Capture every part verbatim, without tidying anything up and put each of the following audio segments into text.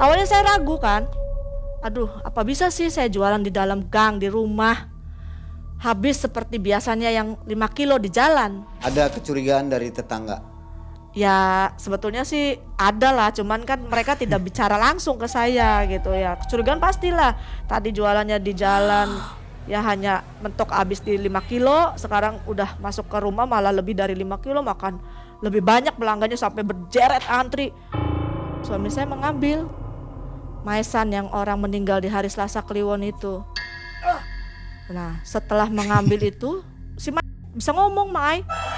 Awalnya saya ragu kan, aduh apa bisa sih saya jualan di dalam gang di rumah, habis seperti biasanya yang lima kilo di jalan. Ada kecurigaan dari tetangga? Ya sebetulnya sih ada lah, cuman kan mereka tidak bicara langsung ke saya gitu ya. Kecurigaan pastilah, tadi jualannya di jalan ya hanya mentok habis di lima kilo, sekarang udah masuk ke rumah malah lebih dari lima kilo, makan lebih banyak, pelanggannya sampai berjeret antri. Suami saya mengambil maesan yang orang meninggal di hari Selasa Kliwon itu. Nah setelah mengambil itu si Ma bisa ngomong, Mai.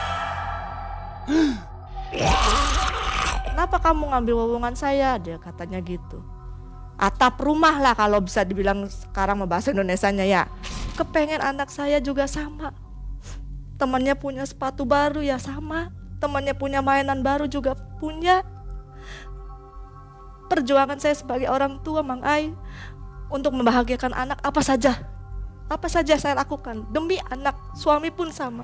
Kenapa kamu ngambil wawongan saya? Dia katanya gitu. Atap rumah lah kalau bisa dibilang sekarang bahasa Indonesianya ya. Kepengen anak saya juga sama. Temannya punya sepatu baru ya sama. Temannya punya mainan baru juga punya. Perjuangan saya sebagai orang tua, Mang Ai, untuk membahagiakan anak apa saja. Apa saja saya lakukan demi anak, suami pun sama.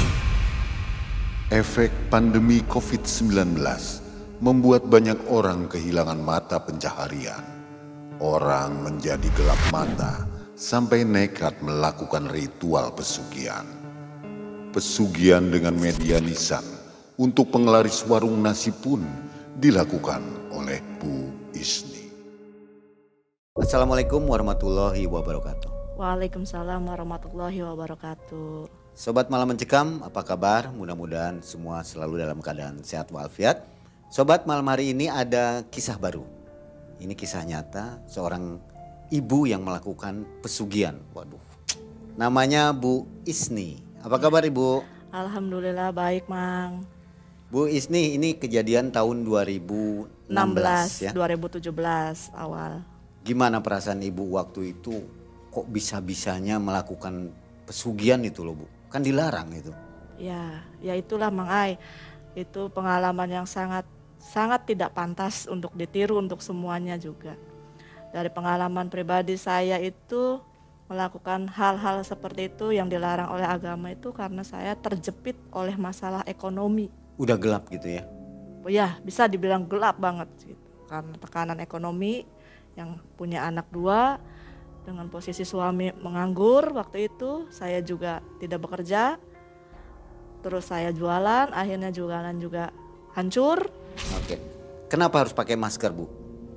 Efek pandemi covid sembilan belas membuat banyak orang kehilangan mata pencaharian. Orang menjadi gelap mata sampai nekat melakukan ritual pesugihan. Pesugihan dengan media nisan untuk penglaris warung nasi pun dilakukan oleh Bu Isni. Assalamualaikum warahmatullahi wabarakatuh. Waalaikumsalam warahmatullahi wabarakatuh. Sobat Malam Mencekam, apa kabar? Mudah-mudahan semua selalu dalam keadaan sehat walafiat. Sobat, malam hari ini ada kisah baru. Ini kisah nyata seorang ibu yang melakukan pesugihan. Waduh, namanya Bu Isni. Apa kabar Ibu? Alhamdulillah baik, Mang. Bu Isni, ini kejadian tahun dua ribu enam belas ya? dua ribu tujuh belas awal. Gimana perasaan Ibu waktu itu? Kok bisa-bisanya melakukan pesugihan itu loh Bu? Kan dilarang itu. Ya, ya itulah Mang Ai. Itu pengalaman yang sangat sangat tidak pantas untuk ditiru untuk semuanya juga. Dari pengalaman pribadi saya itu melakukan hal-hal seperti itu yang dilarang oleh agama itu karena saya terjepit oleh masalah ekonomi. Udah gelap gitu ya? Ya, bisa dibilang gelap banget gitu. Karena tekanan ekonomi, yang punya anak dua, dengan posisi suami menganggur waktu itu, saya juga tidak bekerja. Terus saya jualan, akhirnya jualan juga hancur. Oke. Kenapa harus pakai masker, Bu?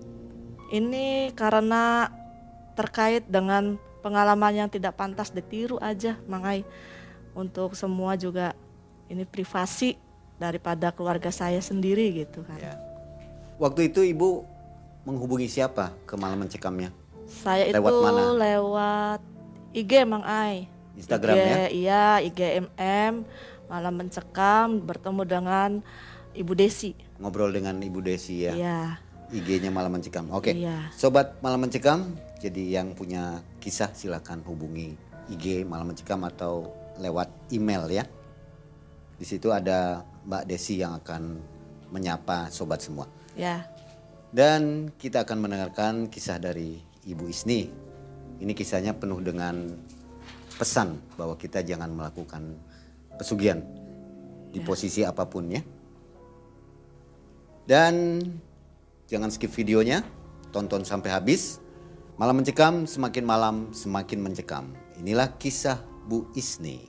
Ini karena terkait dengan pengalaman yang tidak pantas ditiru aja, Mang Ai. Untuk semua juga ini privasi daripada keluarga saya sendiri gitu kan. Ya. Waktu itu Ibu menghubungi siapa ke Malam Mencekamnya? Saya lewat itu mana? lewat I G, Mang Ai. Instagram I G, ya? Iya, I G M M Malam Mencekam, bertemu dengan Ibu Desi. Ngobrol dengan Ibu Desi ya? Iya. I G-nya Malam Mencekam. Oke. Iya. Sobat Malam Mencekam, jadi yang punya kisah silakan hubungi I G Malam Mencekam atau lewat email ya. Di situ ada Mbak Desi yang akan menyapa sobat semua. Ya. Dan kita akan mendengarkan kisah dari Ibu Isni. Ini kisahnya penuh dengan pesan bahwa kita jangan melakukan pesugihan di ya. Posisi apapun ya. Dan jangan skip videonya, tonton sampai habis. Malam Mencekam, semakin malam semakin mencekam. Inilah kisah Bu Isni.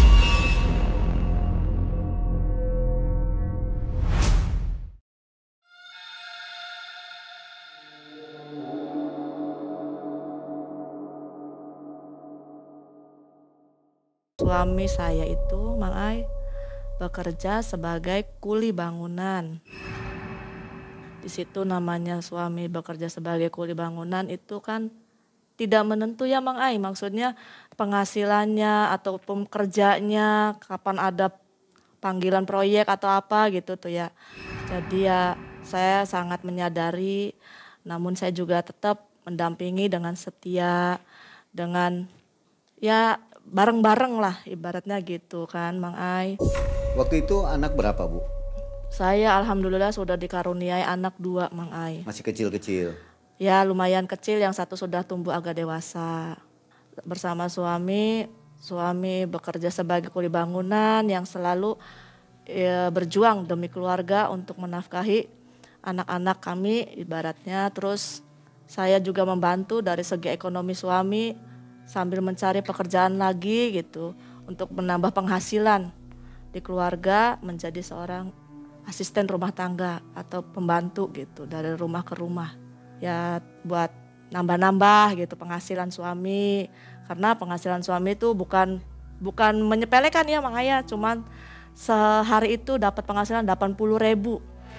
Suami saya itu, Mang Ai, bekerja sebagai kuli bangunan. Di situ namanya suami bekerja sebagai kuli bangunan itu kan tidak menentu ya Mang Ai. Maksudnya penghasilannya atau pekerjanya, kapan ada panggilan proyek atau apa gitu tuh ya. Jadi ya saya sangat menyadari, namun saya juga tetap mendampingi dengan setia, dengan ya bareng-bareng lah ibaratnya gitu kan Mang Ai. Waktu itu anak berapa Bu? Saya alhamdulillah sudah dikaruniai anak dua Mang Ai. Masih kecil-kecil? Ya lumayan kecil, yang satu sudah tumbuh agak dewasa. Bersama suami, suami bekerja sebagai kuli bangunan yang selalu ya, berjuang demi keluarga untuk menafkahi anak-anak kami ibaratnya. Terus Saya juga membantu dari segi ekonomi suami sambil mencari pekerjaan lagi gitu untuk menambah penghasilan di keluarga, menjadi seorang asisten rumah tangga atau pembantu gitu dari rumah ke rumah. Ya buat nambah-nambah gitu penghasilan suami, karena penghasilan suami itu bukan bukan menyepelekan ya Mang Ayah, cuman sehari itu dapat penghasilan delapan puluh ribu.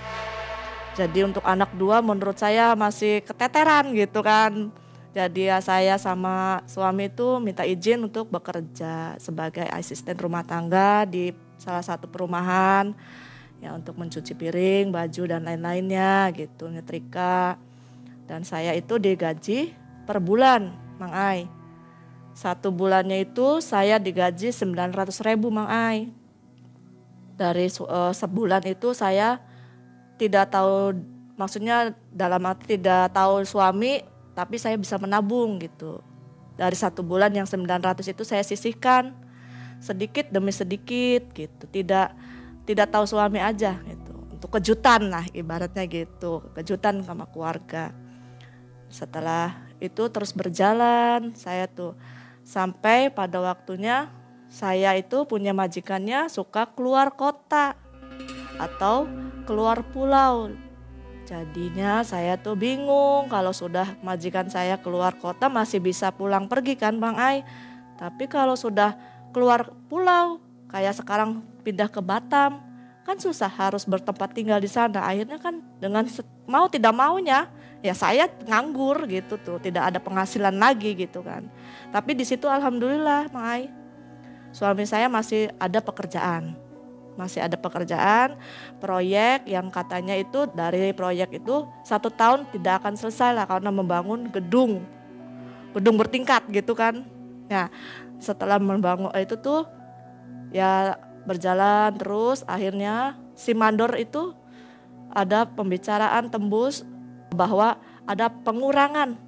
Jadi untuk anak dua menurut saya masih keteteran gitu kan. Jadi ya saya sama suami itu minta izin untuk bekerja sebagai asisten rumah tangga di salah satu perumahan. Ya untuk mencuci piring, baju dan lain-lainnya gitu, nyetrika. Dan saya itu digaji per bulan Mang Ai. Satu bulannya itu saya digaji sembilan ratus ribu Mang Ai. Dari uh, sebulan itu saya tidak tahu, maksudnya dalam arti tidak tahu suami, tapi saya bisa menabung gitu. Dari satu bulan yang sembilan ratus itu saya sisihkan sedikit demi sedikit gitu. Tidak tidak tahu suami aja gitu. Untuk kejutan lah ibaratnya gitu. Kejutan sama keluarga. Setelah itu terus berjalan, saya tuh sampai pada waktunya saya itu punya majikannya suka keluar kota atau keluar pulau. Jadinya saya tuh bingung kalau sudah majikan saya keluar kota masih bisa pulang pergi kan Bang Ai. Tapi kalau sudah keluar pulau kayak sekarang pindah ke Batam kan susah, harus bertempat tinggal di sana. Akhirnya kan dengan mau tidak maunya ya saya nganggur gitu tuh, tidak ada penghasilan lagi gitu kan. Tapi di situ alhamdulillah Bang Ai, suami saya masih ada pekerjaan. Masih ada pekerjaan, proyek yang katanya itu dari proyek itu satu tahun tidak akan selesai lah karena membangun gedung, gedung bertingkat gitu kan. Nah setelah membangun itu tuh ya berjalan terus, akhirnya si mandor itu ada pembicaraan tembus bahwa ada pengurangan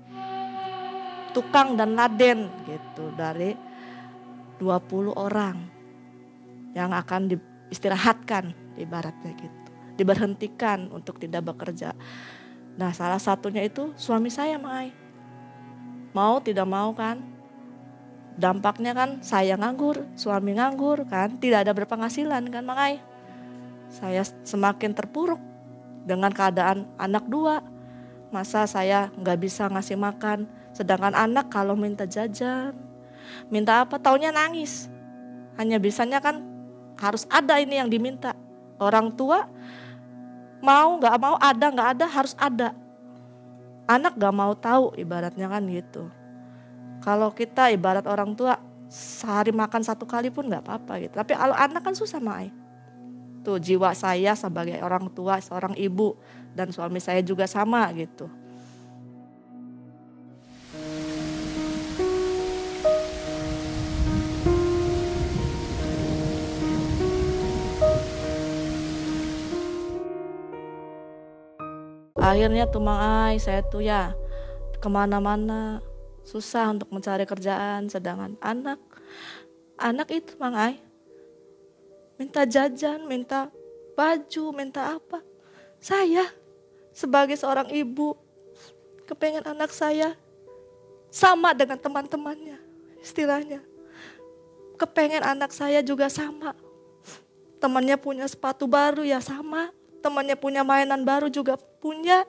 tukang dan laden gitu dari dua puluh orang yang akan di istirahatkan ibaratnya gitu, diberhentikan untuk tidak bekerja. Nah salah satunya itu suami saya Mai. Mau tidak mau kan, dampaknya kan saya nganggur, suami nganggur kan, tidak ada berpenghasilan kan Mai. Saya semakin terpuruk dengan keadaan anak dua. Masa saya gak bisa ngasih makan, sedangkan anak kalau minta jajan, minta apa taunya nangis. Hanya bisanya kan harus ada ini yang diminta. Orang tua mau gak mau, ada gak ada harus ada. Anak gak mau tahu ibaratnya kan gitu. Kalau kita ibarat orang tua sehari makan satu kali pun gak apa-apa gitu. Tapi kalau anak kan susah Mai. Tuh jiwa saya sebagai orang tua, seorang ibu dan suami saya juga sama gitu. Akhirnya tuh Mang Ai, saya tuh ya kemana-mana susah untuk mencari kerjaan, sedangkan anak, anak itu Mang Ai minta jajan, minta baju, minta apa. Saya sebagai seorang ibu kepengen anak saya sama dengan teman-temannya, istilahnya. Kepengen anak saya juga sama. Temannya punya sepatu baru ya sama. Temannya punya mainan baru juga punya.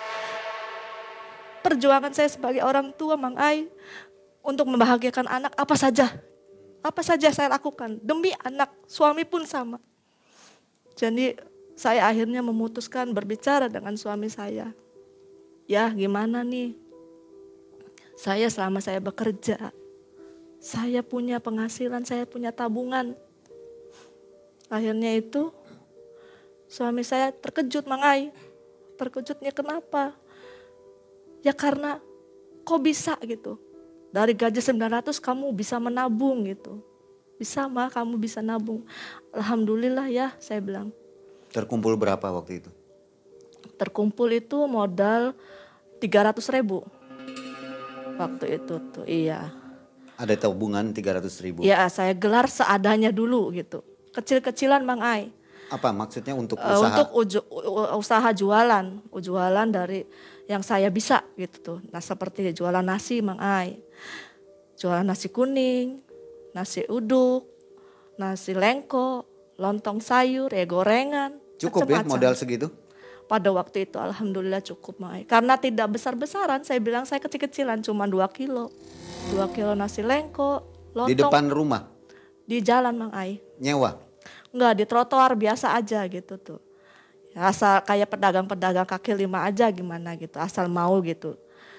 Perjuangan saya sebagai orang tua Mang Ai untuk membahagiakan anak apa saja. Apa saja saya lakukan demi anak, suami pun sama. Jadi saya akhirnya memutuskan berbicara dengan suami saya. Ya gimana nih, saya selama saya bekerja, saya punya penghasilan, saya punya tabungan. Akhirnya itu suami saya terkejut Mang Ai. Terkejutnya kenapa? Ya karena kok bisa gitu. Dari gaji sembilan ratus kamu bisa menabung gitu. Bisa mah kamu bisa nabung. Alhamdulillah ya saya bilang. Terkumpul berapa waktu itu? Terkumpul itu modal tiga ratus ribu. Waktu itu tuh iya. Ada tabungan tiga ratus ribu? Iya saya gelar seadanya dulu gitu. Kecil-kecilan Mang Ai. apa maksudnya untuk Uh, usaha? untuk uju- u- usaha jualan, jualan dari yang saya bisa gitu tuh. Nah seperti jualan nasi Mang Ai, jualan nasi kuning, nasi uduk, nasi lengko, lontong sayur, ya gorengan, Cukup ya macam-macam. modal segitu? Pada waktu itu alhamdulillah cukup Mang Ai. Karena tidak besar-besaran, saya bilang saya kecil-kecilan cuma dua kilo. dua kilo nasi lengko, lontong. Di depan rumah? Di jalan Mang Ai. Nyewa? Enggak, di trotoar biasa aja gitu tuh. Ya, asal kayak pedagang-pedagang kaki lima aja gimana gitu, asal mau gitu.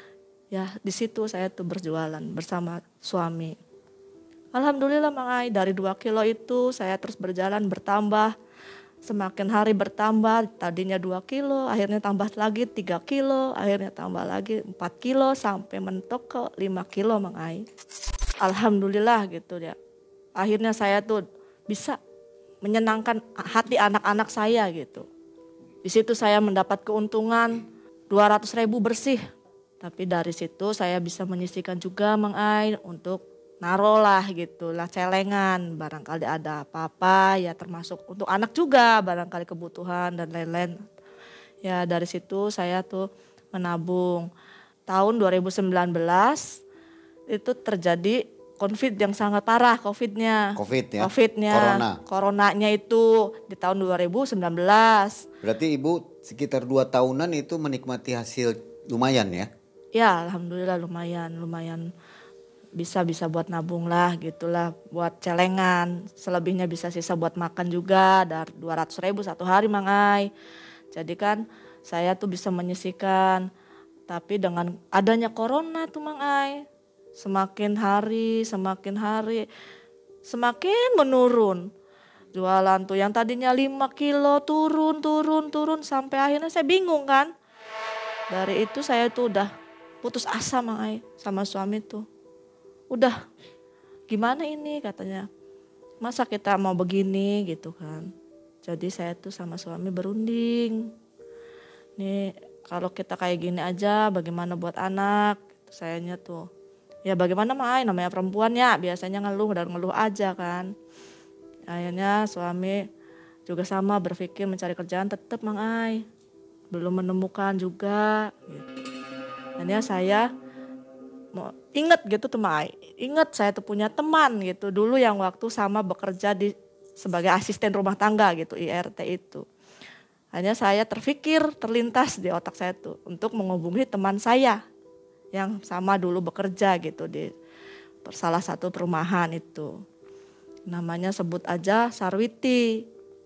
Ya di situ saya tuh berjualan bersama suami. Alhamdulillah Mang Ai, dari dua kilo itu saya terus berjalan bertambah. Semakin hari bertambah, tadinya dua kilo, akhirnya tambah lagi tiga kilo, akhirnya tambah lagi empat kilo sampai mentok ke lima kilo Mang Ai. Alhamdulillah gitu ya. Akhirnya saya tuh bisa menyenangkan hati anak-anak saya gitu. Di situ saya mendapat keuntungan dua ratus ribu bersih. Tapi dari situ saya bisa menyisihkan juga Mang Ai untuk naruh lah gitu lah celengan. Barangkali ada apa-apa ya termasuk untuk anak juga barangkali kebutuhan dan lain-lain. Ya dari situ saya tuh menabung. Tahun dua ribu sembilan belas itu terjadi COVID yang sangat parah, COVID-nya. COVID ya? COVID-nya. Corona. Coronanya itu di tahun dua ribu sembilan belas. Berarti Ibu sekitar dua tahunan itu menikmati hasil lumayan ya? Ya alhamdulillah lumayan, lumayan bisa bisa buat nabung lah gitulah, buat celengan. Selebihnya bisa sisa buat makan juga, dari dua ratus ribu satu hari Mang Ai. Jadi kan saya tuh bisa menyisihkan. Tapi dengan adanya corona tuh Mang Ai, semakin hari, semakin hari, semakin menurun. Jualan tuh yang tadinya lima kilo turun, turun, turun. Sampai akhirnya saya bingung kan. Dari itu saya tuh udah putus asa Mang Ai sama suami tuh. Udah gimana ini katanya. Masa kita mau begini gitu kan. Jadi saya tuh sama suami berunding. Nih kalau kita kayak gini aja bagaimana buat anak. Sayanya tuh. Ya bagaimana Mang Ai, namanya perempuan ya biasanya ngeluh dan ngeluh aja kan. Akhirnya suami juga sama berpikir mencari kerjaan tetap Mang Ai. Belum menemukan juga gitu. Dan ya saya mau inget gitu tuh Mang Ai. Inget saya tuh punya teman gitu dulu yang waktu sama bekerja di sebagai asisten rumah tangga gitu I R T itu. Hanya saya terpikir terlintas di otak saya tuh untuk menghubungi teman saya yang sama dulu bekerja gitu di salah satu perumahan itu. Namanya sebut aja Sarwiti.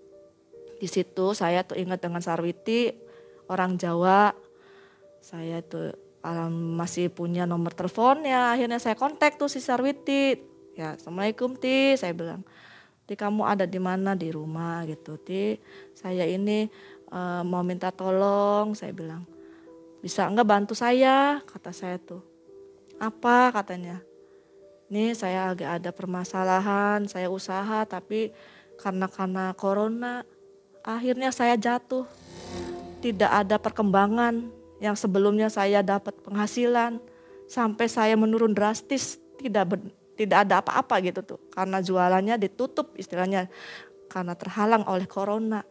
Di situ saya tuh ingat dengan Sarwiti, orang Jawa. Saya tuh um, masih punya nomor teleponnya. Akhirnya saya kontak tuh si Sarwiti. Ya, Assalamualaikum Ti, saya bilang. Ti kamu ada di mana? Di rumah gitu. Ti, saya ini uh, mau minta tolong, saya bilang. Bisa enggak bantu saya, kata saya tuh. Apa katanya? Nih saya agak ada permasalahan, saya usaha tapi karena karena corona akhirnya saya jatuh. Tidak ada perkembangan yang sebelumnya saya dapat penghasilan sampai saya menurun drastis, tidak ber, tidak ada apa-apa gitu tuh. Karena jualannya ditutup istilahnya karena terhalang oleh corona.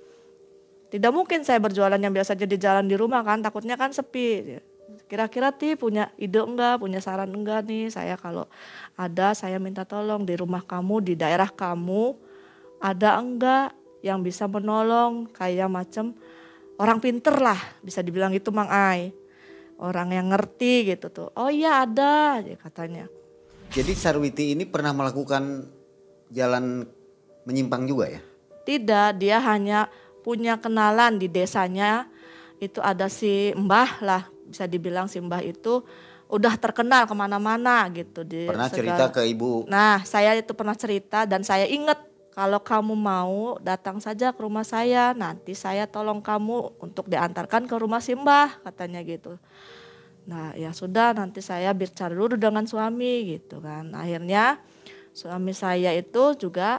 Tidak mungkin saya berjualan yang biasa jadi jalan di rumah kan, takutnya kan sepi. Kira-kira Ti punya ide enggak, punya saran enggak nih, saya kalau ada saya minta tolong di rumah kamu, di daerah kamu ada enggak yang bisa menolong kayak macam orang pinter lah bisa dibilang gitu Mang Ai. Orang yang ngerti gitu tuh, oh iya ada katanya. Jadi Sarwiti ini pernah melakukan jalan menyimpang juga ya? Tidak, dia hanya punya kenalan di desanya, itu ada si Mbah lah, bisa dibilang si Mbah itu udah terkenal kemana-mana gitu. Di pernah segala, cerita ke Ibu? Nah saya itu pernah cerita dan saya ingat kalau kamu mau datang saja ke rumah saya, nanti saya tolong kamu untuk diantarkan ke rumah si Mbah katanya gitu. Nah ya sudah nanti saya bicara dulu dengan suami gitu kan. Akhirnya suami saya itu juga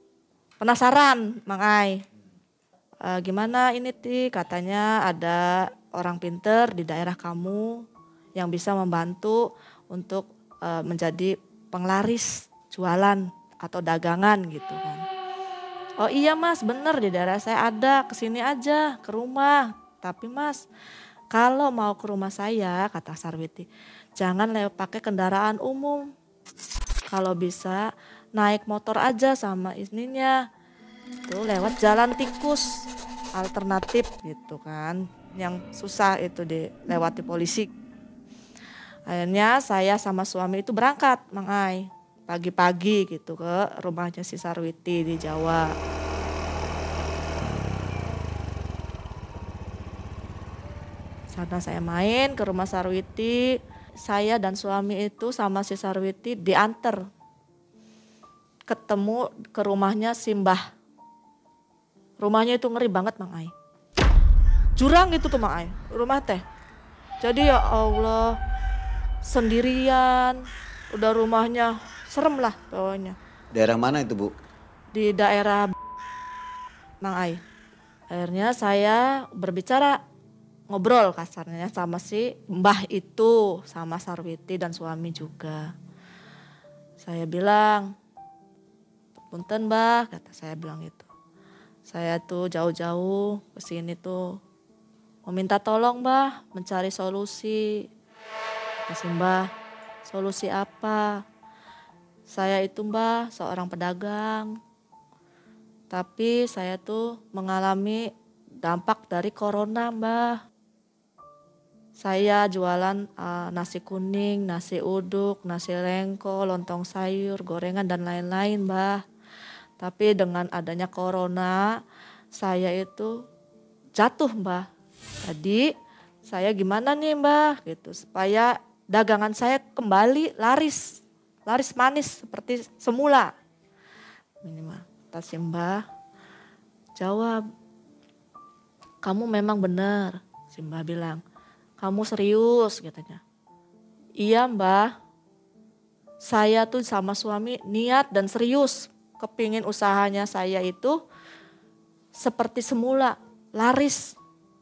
penasaran Mang Ai. E, gimana ini Ti, katanya ada orang pinter di daerah kamu yang bisa membantu untuk e, menjadi penglaris jualan atau dagangan gitu kan. Oh iya mas, bener di daerah saya ada, kesini aja ke rumah. Tapi mas, kalau mau ke rumah saya, kata Sarwiti, jangan lewat pakai kendaraan umum. Kalau bisa naik motor aja sama istrinya. Tuh lewat jalan tikus, alternatif gitu kan. Yang susah itu dilewati polisi. Akhirnya saya sama suami itu berangkat, Mang Ai. Pagi-pagi gitu ke rumahnya si Sarwiti di Jawa. Sana saya main ke rumah Sarwiti, saya dan suami itu sama si Sarwiti diantar ketemu ke rumahnya Simbah. Rumahnya itu ngeri banget Mang Ai. Jurang gitu tuh Mang Ai, rumah teh. Jadi ya Allah, sendirian, udah rumahnya serem lah pokoknya. Daerah mana itu Bu? Di daerah Mang Ai. Akhirnya saya berbicara, ngobrol kasarnya sama si Mbah itu, sama Sarwiti dan suami juga. Saya bilang, punten Mbah, kata saya bilang itu. Saya tuh jauh-jauh ke sini tuh mau minta tolong Mbah mencari solusi. Kata si Mbah, solusi apa? Saya itu Mbah seorang pedagang. Tapi saya tuh mengalami dampak dari corona Mbah. Saya jualan uh, nasi kuning, nasi uduk, nasi lengko, lontong sayur, gorengan dan lain-lain Mbah. Tapi dengan adanya corona saya itu jatuh Mbah. Jadi saya gimana nih Mbah gitu supaya dagangan saya kembali laris. Laris manis seperti semula. Minimal. Kata si Mbah, jawab, kamu memang benar. Si Mbah bilang, kamu serius katanya. Iya Mbah, saya tuh sama suami niat dan serius. Kepingin usahanya saya itu seperti semula, laris.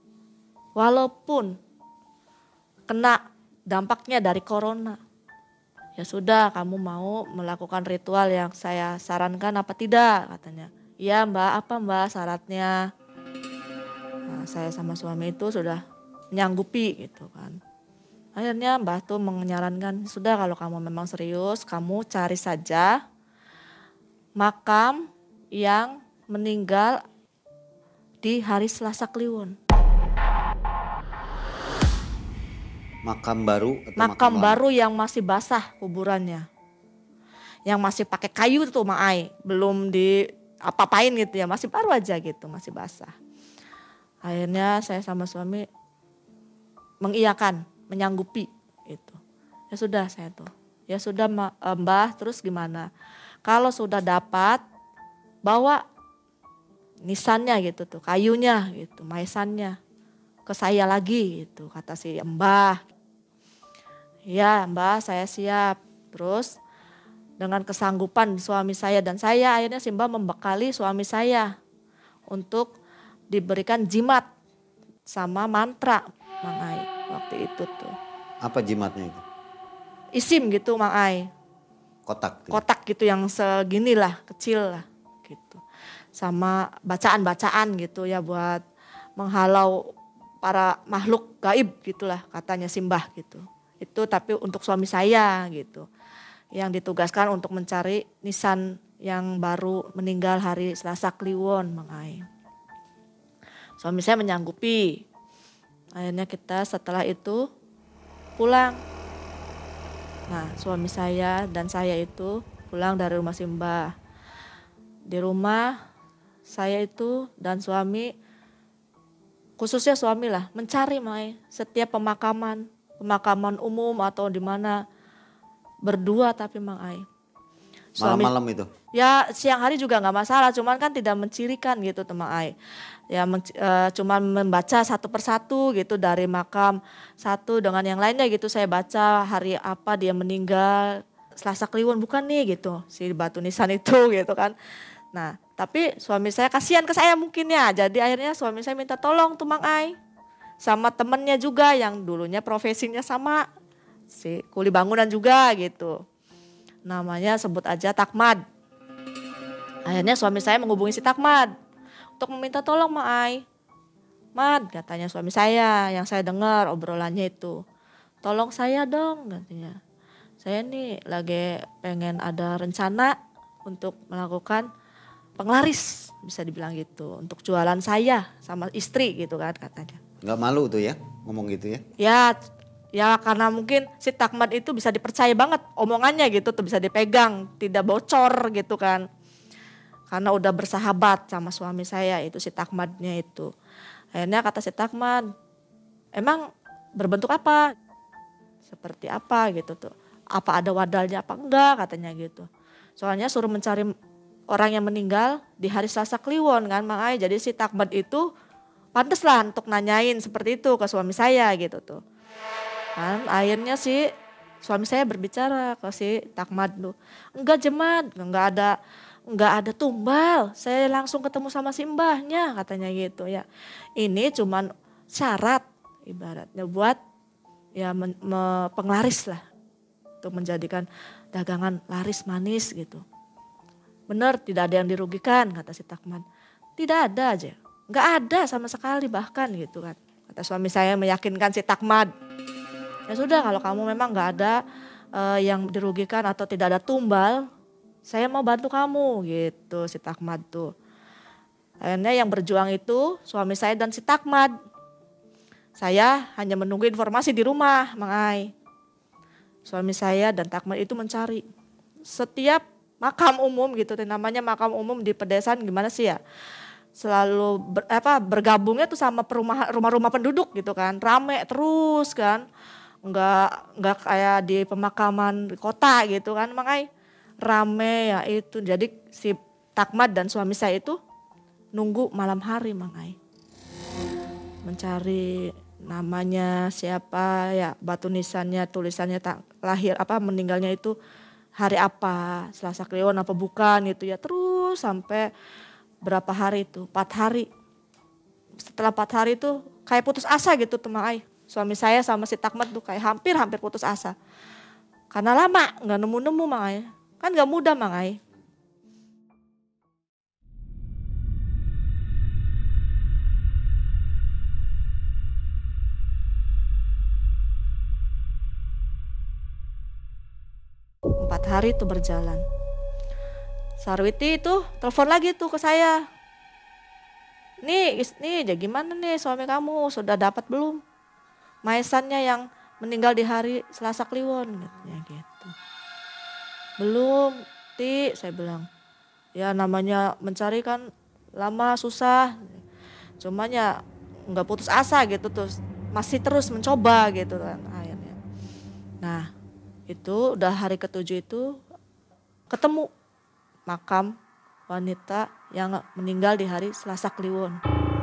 Walaupun kena dampaknya dari corona. Ya sudah, kamu mau melakukan ritual yang saya sarankan apa tidak katanya. Iya Mbak, apa Mbak syaratnya? Nah, saya sama suami itu sudah menyanggupi gitu kan. Akhirnya Mbak tuh menyarankan, sudah kalau kamu memang serius, kamu cari saja makam yang meninggal di hari Selasa Kliwon. Makam baru atau makam, makam baru yang masih basah kuburannya. Yang masih pakai kayu tuh Mak Ai, belum di apa-apain gitu ya, masih baru aja gitu, masih basah. Akhirnya saya sama suami mengiyakan, menyanggupi itu. Ya sudah saya tuh. Ya sudah Mbah, terus gimana? Kalau sudah dapat bawa nisannya gitu tuh, kayunya gitu, maesannya ke saya lagi gitu, kata si Mbah. Ya Mbah, saya siap. Terus dengan kesanggupan suami saya dan saya, akhirnya si Mbah membekali suami saya untuk diberikan jimat sama mantra Mang Ai waktu itu tuh. Apa jimatnya itu? Isim gitu Mang Ai. Kotak. Gitu. Kotak gitu yang segini lah, kecil lah gitu. Sama bacaan-bacaan gitu ya buat menghalau para makhluk gaib gitulah katanya Simbah gitu. Itu tapi untuk suami saya gitu. Yang ditugaskan untuk mencari nisan yang baru meninggal hari Selasa Kliwon Mang Ai. Suami saya menyanggupi. Akhirnya kita setelah itu pulang. Nah suami saya dan saya itu pulang dari rumah Simbah. Di rumah saya itu dan suami, khususnya suami lah, mencari Mai setiap pemakaman, pemakaman umum atau di mana berdua tapi Mang Ai. Malam-malam itu? Ya siang hari juga nggak masalah, cuman kan tidak mencirikan gitu tuh Mang Ai. Ya e, cuman membaca satu persatu gitu dari makam satu dengan yang lainnya gitu, saya baca hari apa dia meninggal, Selasa Kliwon bukan nih gitu, si batu nisan itu gitu kan. Nah tapi suami saya kasihan ke saya mungkin ya, jadi akhirnya suami saya minta tolong tuh Mang Ai. Sama temennya juga yang dulunya profesinya sama, si kuli bangunan juga gitu. Namanya sebut aja Takmad. Akhirnya suami saya menghubungi si Takmad untuk meminta tolong Mang Ai. Mad, katanya suami saya yang saya dengar obrolannya itu. Tolong saya dong katanya. Saya nih lagi pengen ada rencana untuk melakukan penglaris, bisa dibilang gitu. Untuk jualan saya sama istri gitu kan katanya. Nggak malu tuh ya ngomong gitu ya? Ya, ya karena mungkin si Takmad itu bisa dipercaya banget omongannya gitu tuh, bisa dipegang, tidak bocor gitu kan. Karena udah bersahabat sama suami saya itu si Takmadnya itu. Akhirnya kata si Takmad, emang berbentuk apa? Seperti apa gitu tuh. Apa ada wadalnya apa enggak katanya gitu. Soalnya suruh mencari orang yang meninggal di hari Selasa Kliwon kan Mang Ai. Jadi si Takmad itu pantes lah untuk nanyain seperti itu ke suami saya gitu tuh. Kan akhirnya si suami saya berbicara ke si Takmad tuh. Enggak Jemat, enggak ada enggak ada tumbal. Saya langsung ketemu sama si mbahnya katanya gitu ya. Ini cuman syarat ibaratnya buat ya men, me, penglaris lah. Untuk menjadikan dagangan laris manis gitu. Benar tidak ada yang dirugikan kata si Takmad. Tidak ada aja. Enggak ada sama sekali bahkan gitu kan. Kata suami saya meyakinkan si Takmad. Ya sudah kalau kamu memang enggak ada uh, yang dirugikan atau tidak ada tumbal. Saya mau bantu kamu gitu si Takmad tuh. Akhirnya yang berjuang itu suami saya dan si Takmad. Saya hanya menunggu informasi di rumah Mang Ai. Suami saya dan Takmad itu mencari setiap makam umum gitu, namanya makam umum di pedesaan gimana sih ya. Selalu ber, apa, bergabungnya tuh sama perumahan rumah-rumah penduduk gitu kan. Rame terus kan. Enggak enggak kayak di pemakaman kota gitu kan Mang Ai. Rame ya itu. Jadi si Takmad dan suami saya itu nunggu malam hari Mang Ai. Mencari namanya siapa ya, batu nisannya, tulisannya tak, lahir apa meninggalnya itu hari apa, Selasa Kliwon apa bukan gitu ya. Terus sampai berapa hari itu, empat hari. Setelah empat hari itu kayak putus asa gitu tuh Mang Ai. Suami saya sama si Takmad tuh kayak hampir-hampir putus asa. Karena lama nggak nemu-nemu Mang Ai. Kan gak mudah Mang Ai. Empat hari itu berjalan. Sarwiti itu telepon lagi tuh ke saya. Nih, nih ya gimana nih suami kamu sudah dapat belum? Maesannya yang meninggal di hari Selasa Kliwon katanya gitu. Belum, Ti, saya bilang. Ya namanya mencari kan lama, susah. Cuman ya nggak putus asa gitu terus. Masih terus mencoba gitu kan akhirnya. Nah itu udah hari ketujuh itu ketemu makam wanita yang meninggal di hari Selasa Kliwon.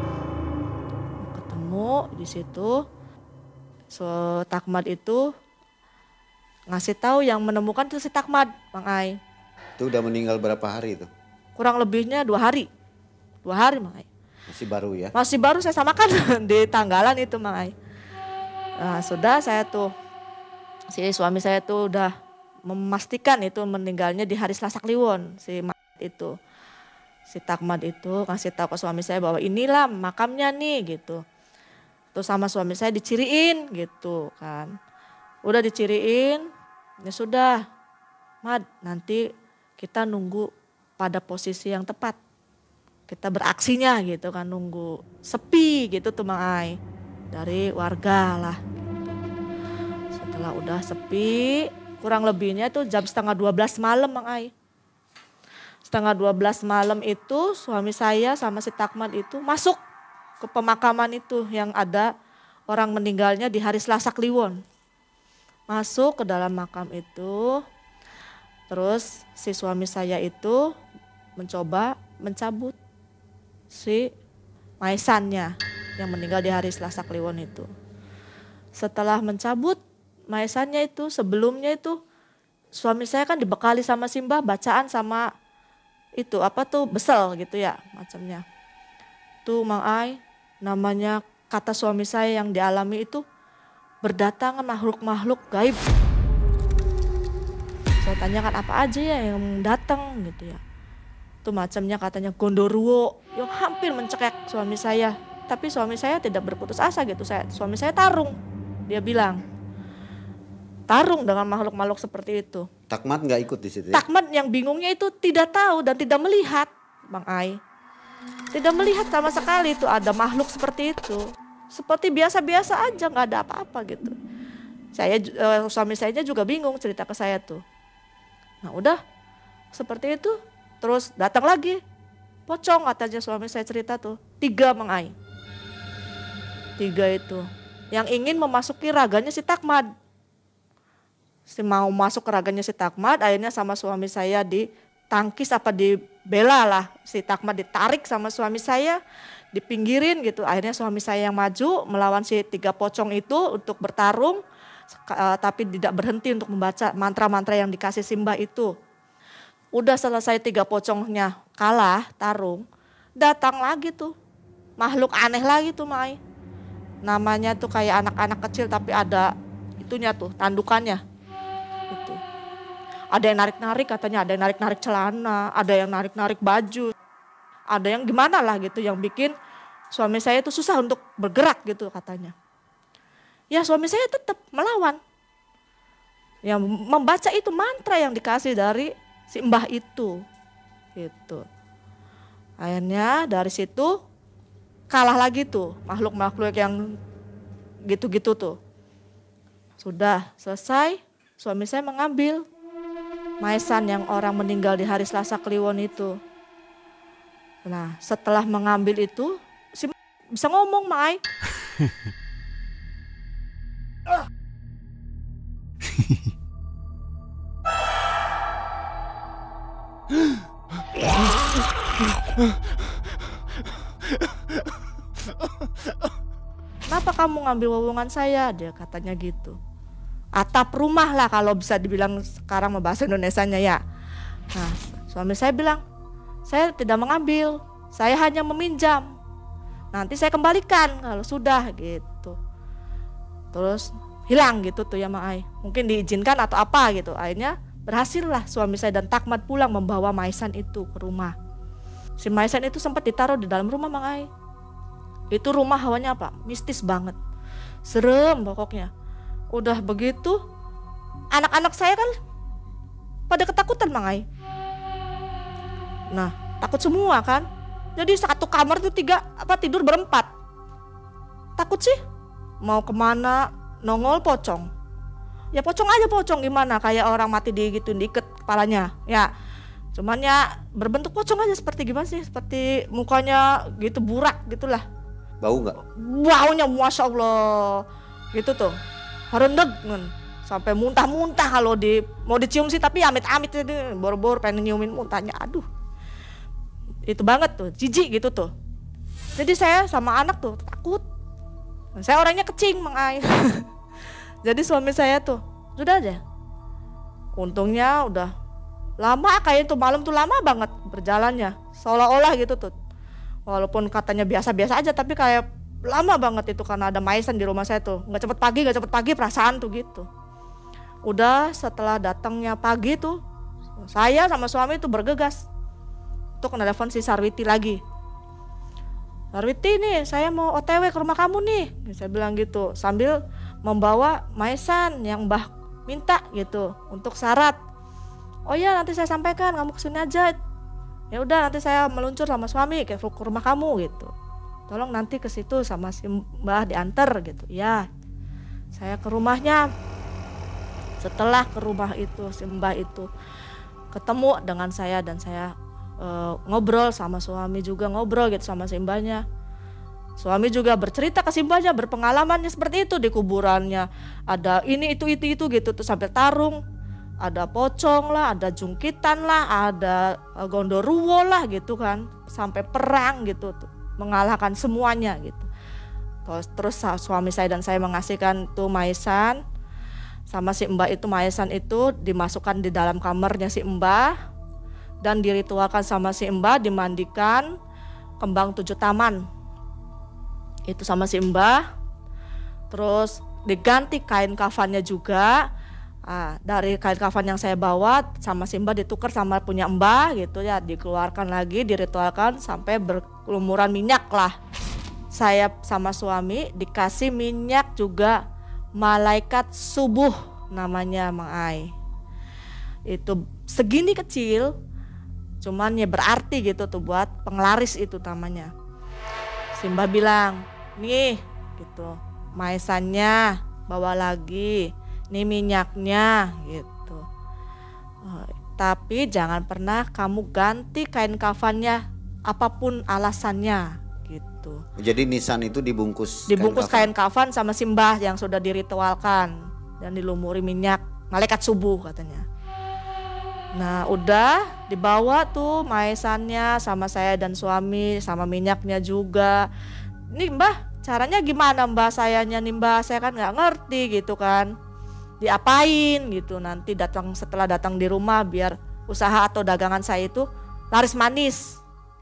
Ketemu di situ. So Takmad itu ngasih tahu yang menemukan itu si Takmad, Mang Ai. Itu udah meninggal berapa hari itu? Kurang lebihnya dua hari. Dua hari Mang Ai. Masih baru ya? Masih baru saya samakan di tanggalan itu Mang Ai. Nah sudah saya tuh, si suami saya tuh udah memastikan itu meninggalnya di hari Selasa Kliwon. Si itu, si Takmad itu ngasih tahu ke suami saya bahwa inilah makamnya nih gitu. Terus sama suami saya diciriin gitu kan. Udah diciriin, ya sudah, Mad, nanti kita nunggu pada posisi yang tepat. Kita beraksinya gitu kan, nunggu sepi gitu tuh Mang Ai. Dari warga lah. Gitu. Setelah udah sepi, kurang lebihnya tuh jam setengah dua belas malam Mang Ai. Setengah dua belas malam itu suami saya sama si Takmad itu masuk ke pemakaman itu yang ada orang meninggalnya di hari Selasa Kliwon. Masuk ke dalam makam itu, terus si suami saya itu mencoba mencabut si maesannya yang meninggal di hari Selasa Kliwon itu. Setelah mencabut maesannya itu, sebelumnya itu suami saya kan dibekali sama Simbah bacaan sama itu apa tuh besel gitu ya macamnya. Tuh Mang Ai, namanya kata suami saya yang dialami itu berdatangan makhluk-makhluk gaib. Saya tanyakan apa aja ya yang datang gitu ya. Itu macamnya katanya gondoruo yang hampir mencekik suami saya. Tapi suami saya tidak berputus asa gitu. Saya, suami saya tarung. Dia bilang, tarung dengan makhluk-makhluk seperti itu. Takmat nggak ikut di situ ya? Takmat yang bingungnya itu tidak tahu dan tidak melihat, Bang Ai. Tidak melihat sama sekali itu ada makhluk seperti itu. Seperti biasa-biasa aja, nggak ada apa-apa gitu. Saya uh, suami saya juga bingung cerita ke saya tuh. Nah udah seperti itu, terus datang lagi pocong katanya suami saya cerita tuh, tiga Mang Ai, tiga itu yang ingin memasuki raganya si Takmat. Si mau masuk ke raganya si Takmat, akhirnya sama suami saya ditangkis apa dibela lah, si Takmat ditarik sama suami saya, dipinggirin gitu. Akhirnya suami saya yang maju melawan si tiga pocong itu untuk bertarung. Uh, tapi tidak berhenti untuk membaca mantra-mantra yang dikasih Simbah itu. Udah selesai tiga pocongnya kalah tarung, datang lagi tuh makhluk aneh lagi tuh Mai. Namanya tuh kayak anak-anak kecil tapi ada itunya tuh tandukannya. Gitu. Ada yang narik-narik katanya, ada yang narik-narik celana, ada yang narik-narik baju, ada yang gimana lah gitu yang bikin suami saya tuh susah untuk bergerak gitu katanya. Ya suami saya tetap melawan. Yang membaca itu mantra yang dikasih dari si mbah itu. Gitu. Akhirnya dari situ kalah lagi tuh makhluk-makhluk yang gitu-gitu tuh. Sudah selesai, suami saya mengambil maesan yang orang meninggal di hari Selasa Kliwon itu. Nah setelah mengambil itu, si bisa ngomong Mai. Kenapa kamu ngambil wewongan saya? Dia katanya gitu. Atap rumah lah kalau bisa dibilang sekarang bahasa Indonesianya ya. Nah, suami saya bilang, saya tidak mengambil, saya hanya meminjam. Nanti saya kembalikan kalau sudah gitu. Terus hilang gitu tuh ya Maai. Mungkin diizinkan atau apa gitu. Akhirnya berhasillah suami saya dan Takmat pulang membawa maesan itu ke rumah. Si maesan itu sempat ditaruh di dalam rumah Maai. Itu rumah hawanya apa? Mistis banget. Serem pokoknya. Udah begitu anak-anak saya kan pada ketakutan Maai. Nah takut semua kan. Jadi satu kamar tuh tiga apa tidur berempat. Takut sih. Mau kemana nongol pocong. Ya pocong aja pocong gimana kayak orang mati digituin diikat kepalanya. Ya cuman ya berbentuk pocong aja seperti gimana sih. Seperti mukanya gitu burak gitulah. Bau gak? Baunya Masya Allah gitu tuh. Harendeg sampai muntah-muntah kalau di mau dicium sih tapi amit-amit itu bor-bor pengen nyiumin muntahnya. Aduh itu banget tuh jijik gitu tuh. Jadi saya sama anak tuh takut. Saya orangnya kecing Mang Ai. Jadi suami saya tuh sudah aja. Untungnya udah lama kayaknya tuh malam tuh lama banget berjalannya. Seolah-olah gitu tuh. Walaupun katanya biasa-biasa aja tapi kayak lama banget itu karena ada maesan di rumah saya tuh. Gak cepet pagi, gak cepet pagi perasaan tuh gitu. Udah setelah datangnya pagi tuh saya sama suami tuh bergegas untuk nelfon si Sarwiti lagi. Sarwiti nih saya mau O T W ke rumah kamu nih. Saya bilang gitu sambil membawa maesan yang Mbah minta gitu untuk syarat. Oh ya nanti saya sampaikan kamu kesini aja. Ya udah nanti saya meluncur sama suami ke rumah kamu gitu. Tolong nanti ke situ sama si Mbah diantar gitu. Ya. Saya ke rumahnya. Setelah ke rumah itu si Mbah itu ketemu dengan saya dan saya Uh, ngobrol sama suami juga ngobrol gitu sama si Mbahnya. Suami juga bercerita ke si Mbahnya berpengalamannya seperti itu di kuburannya. Ada ini itu itu itu gitu tuh sampai tarung. Ada pocong lah, ada jungkitan lah, ada uh, gondoruo lah gitu kan. Sampai perang gitu tuh, mengalahkan semuanya gitu. Terus, terus suami saya dan saya mengasihkan tuh maesan sama si Mbah itu. Maesan itu dimasukkan di dalam kamarnya si Mbah. Dan diritualkan sama si Mbah, dimandikan kembang tujuh taman itu sama si Mbah. Terus diganti kain kafannya juga. Ah, dari kain kafan yang saya bawa sama Simbah ditukar sama punya Mbah gitu ya, dikeluarkan lagi, diritualkan sampai berlumuran minyak lah. Saya sama suami dikasih minyak juga malaikat subuh namanya Mang Ai. Itu segini kecil, cuman ya berarti gitu tuh buat penglaris itu namanya. Simbah bilang, nih gitu, maesannya bawa lagi. Ini minyaknya gitu. Oh, tapi jangan pernah kamu ganti kain kafannya apapun alasannya gitu. Jadi nisan itu dibungkus Dibungkus kain kain kafan sama Simbah yang sudah diritualkan dan dilumuri minyak malaikat subuh katanya. Nah udah dibawa tuh maesannya sama saya dan suami sama minyaknya juga. Nih Mbah, caranya gimana Mbah, sayanya nih Mbah, saya kan nggak ngerti gitu kan. Diapain gitu, nanti datang setelah datang di rumah biar usaha atau dagangan saya itu laris manis.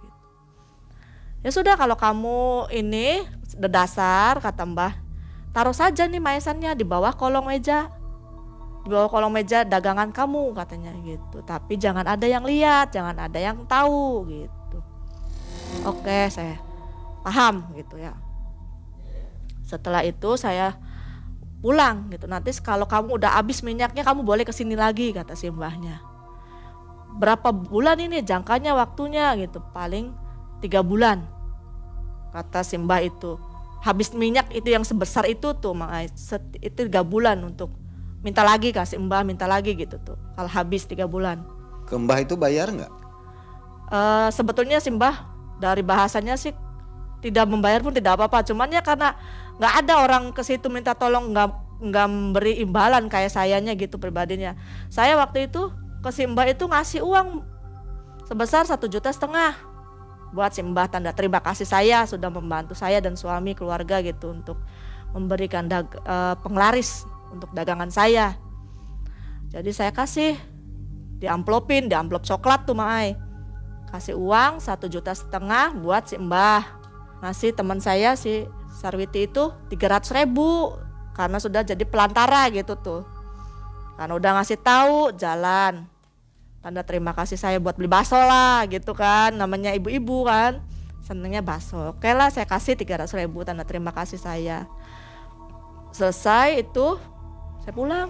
Ya sudah, kalau kamu ini dasar kata Mbah, taruh saja nih maesannya di bawah kolong meja, di bawah kolong meja dagangan kamu katanya gitu. Tapi jangan ada yang lihat, jangan ada yang tahu gitu. Oke, saya paham gitu ya. Setelah itu saya pulang gitu. Nanti kalau kamu udah habis minyaknya kamu boleh kesini lagi kata Simbahnya. Berapa bulan ini jangkanya waktunya gitu, paling tiga bulan kata Simbah itu. Habis minyak itu yang sebesar itu tuh Mang Ai, itu tiga bulan untuk minta lagi kasih Mbah, minta lagi gitu tuh. Kalau habis tiga bulan. Ke Mbah itu bayar nggak? Uh, sebetulnya Simbah dari bahasanya sih tidak membayar pun tidak apa-apa, cuman ya karena nggak ada orang ke situ minta tolong, nggak nggak memberi imbalan kayak sayanya gitu pribadinya. Saya waktu itu ke Simbah itu ngasih uang sebesar satu juta setengah buat Simbah tanda terima kasih saya sudah membantu saya dan suami keluarga gitu untuk memberikan dag, uh, penglaris untuk dagangan saya. Jadi saya kasih di amplopin, di amplop coklat tuh Mang Ai, kasih uang satu juta setengah buat Simbah. Ngasih teman saya si Sarwiti itu tiga ratus ribu karena sudah jadi pelantara gitu tuh. Karena udah ngasih tahu jalan. Tanda terima kasih saya buat beli bakso lah gitu kan. Namanya ibu-ibu kan. Senengnya bakso. Oke lah saya kasih tiga ratus ribu tanda terima kasih saya. Selesai itu saya pulang.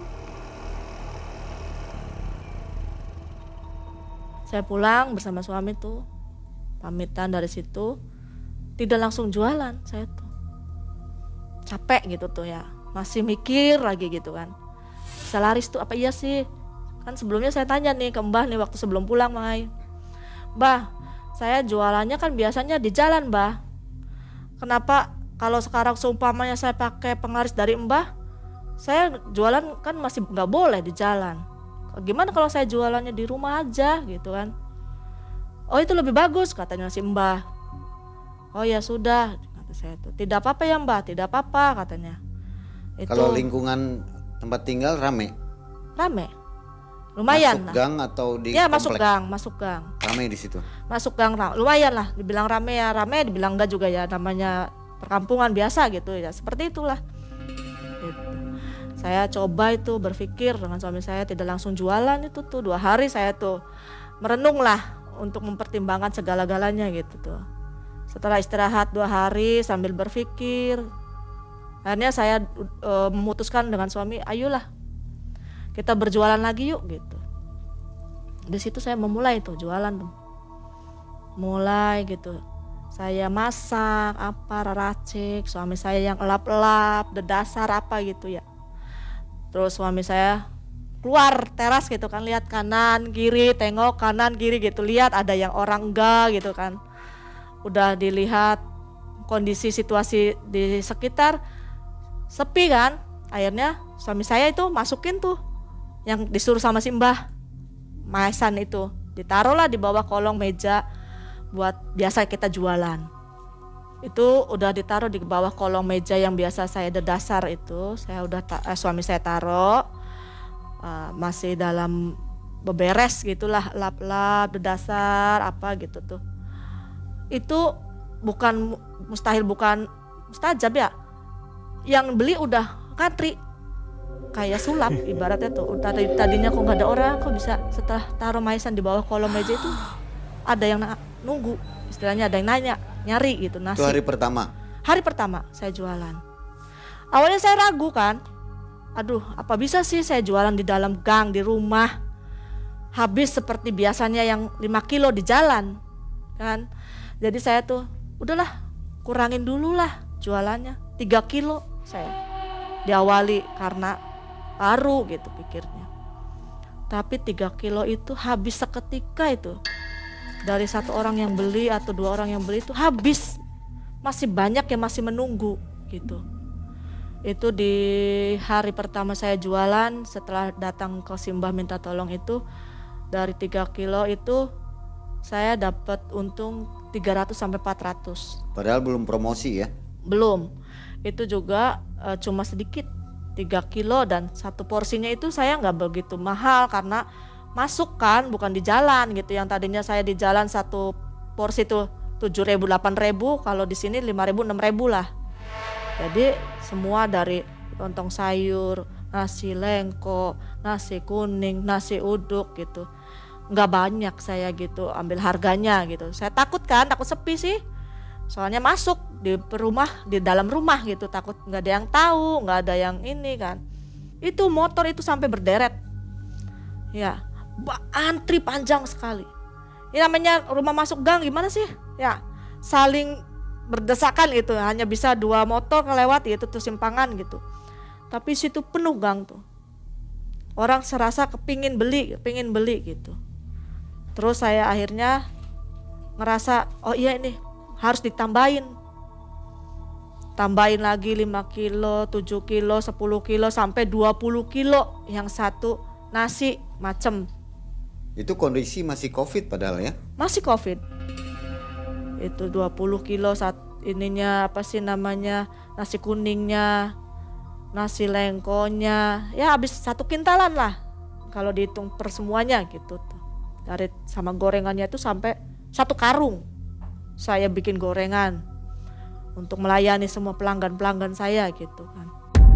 Saya pulang bersama suami tuh. Pamitan dari situ. Tidak langsung jualan saya tuh. Capek gitu tuh ya. Masih mikir lagi gitu kan. Bisa laris tuh apa iya sih? Kan sebelumnya saya tanya nih ke Mbah nih waktu sebelum pulang Mang Ai. Mbah, saya jualannya kan biasanya di jalan Mbah. Kenapa kalau sekarang seumpamanya saya pakai penglaris dari Mbah, saya jualan kan masih nggak boleh di jalan. Gimana kalau saya jualannya di rumah aja gitu kan? Oh itu lebih bagus katanya si Mbah. Oh ya sudah kata saya tuh. Tidak apa-apa ya Mbah, tidak apa-apa katanya. Itu kalau lingkungan tempat tinggal rame? Rame. Lumayan masuk lah. gang atau di ya, komplek? masuk gang, masuk gang. Rame di situ. Masuk gang, lumayan lah. Dibilang rame ya rame, dibilang enggak juga ya, namanya perkampungan biasa gitu ya. Seperti itulah. Gitu. Saya coba itu berpikir dengan suami saya tidak langsung jualan itu tuh. Dua hari saya tuh merenung lah untuk mempertimbangkan segala-galanya gitu tuh. Setelah istirahat dua hari sambil berpikir, akhirnya saya e, memutuskan dengan suami, ayolah kita berjualan lagi yuk gitu. Di situ saya memulai tuh jualan tuh, mulai gitu. Saya masak apa racik, suami saya yang elap-elap, dedasar apa gitu ya. Terus suami saya keluar teras gitu kan, lihat kanan kiri, tengok kanan kiri gitu, lihat ada yang orang enggak gitu kan. Udah dilihat kondisi situasi di sekitar sepi kan, akhirnya suami saya itu masukin tuh yang disuruh sama Simbah, maesan itu ditaruhlah di bawah kolong meja buat biasa kita jualan. Itu udah ditaruh di bawah kolong meja yang biasa saya dedasar itu, saya udah ta- eh, suami saya taruh uh, masih dalam beberes gitulah, lap-lap dedasar apa gitu tuh. Itu bukan mustahil, bukan mustajab ya. Yang beli udah ngantri. kayak sulap ibaratnya tuh. Tadi tadinya kok nggak ada orang, kok bisa setelah taruh maisan di bawah kolong meja itu ada yang na- nunggu, istilahnya ada yang nanya, nyari gitu nasi. Itu hari pertama. Hari pertama saya jualan. Awalnya saya ragu kan, aduh apa bisa sih saya jualan di dalam gang di rumah, habis seperti biasanya yang lima kilo di jalan kan. Jadi saya tuh udahlah kurangin dulu lah jualannya, tiga kilo saya diawali karena baru gitu pikirnya. Tapi tiga kilo itu habis seketika itu. Dari satu orang yang beli atau dua orang yang beli itu habis. Masih banyak yang masih menunggu gitu. Itu di hari pertama saya jualan, setelah datang ke Simbah minta tolong itu, dari tiga kilo itu saya dapat untung tiga ratus sampai empat ratus. Padahal belum promosi ya? Belum. Itu juga e, cuma sedikit, tiga kilo, dan satu porsinya itu saya nggak begitu mahal karena masuk kan, bukan di jalan gitu. Yang tadinya saya di jalan satu porsi tuh tujuh ribu delapan ribu, kalau di sini lima ribu enam ribu lah. Jadi semua dari lontong sayur, nasi lengko, nasi kuning, nasi uduk gitu. Nggak banyak saya gitu ambil harganya gitu. Saya takut kan, takut sepi sih. Soalnya masuk di rumah, di dalam rumah gitu, takut nggak ada yang tahu, nggak ada yang ini kan. Itu motor itu sampai berderet. Ya, antri panjang sekali. Ini namanya rumah masuk gang gimana sih? Ya, saling berdesakan itu, hanya bisa dua motor kelewat itu tuh simpangan gitu. Tapi situ penuh gang tuh. Orang serasa kepingin beli, kepingin beli gitu. Terus saya akhirnya ngerasa, oh iya ini harus ditambahin. Tambahin lagi lima kilo, tujuh kilo, sepuluh kilo, sampai dua puluh kilo yang satu nasi macem. Itu kondisi masih Covid padahal ya? Masih Covid. Itu dua puluh kilo saat ininya apa sih namanya, nasi kuningnya, nasi lengkonya, ya habis satu kintalan lah kalau dihitung per semuanya gitu tuh. Dari sama gorengannya itu sampai satu karung saya bikin gorengan untuk melayani semua pelanggan-pelanggan saya gitu kan.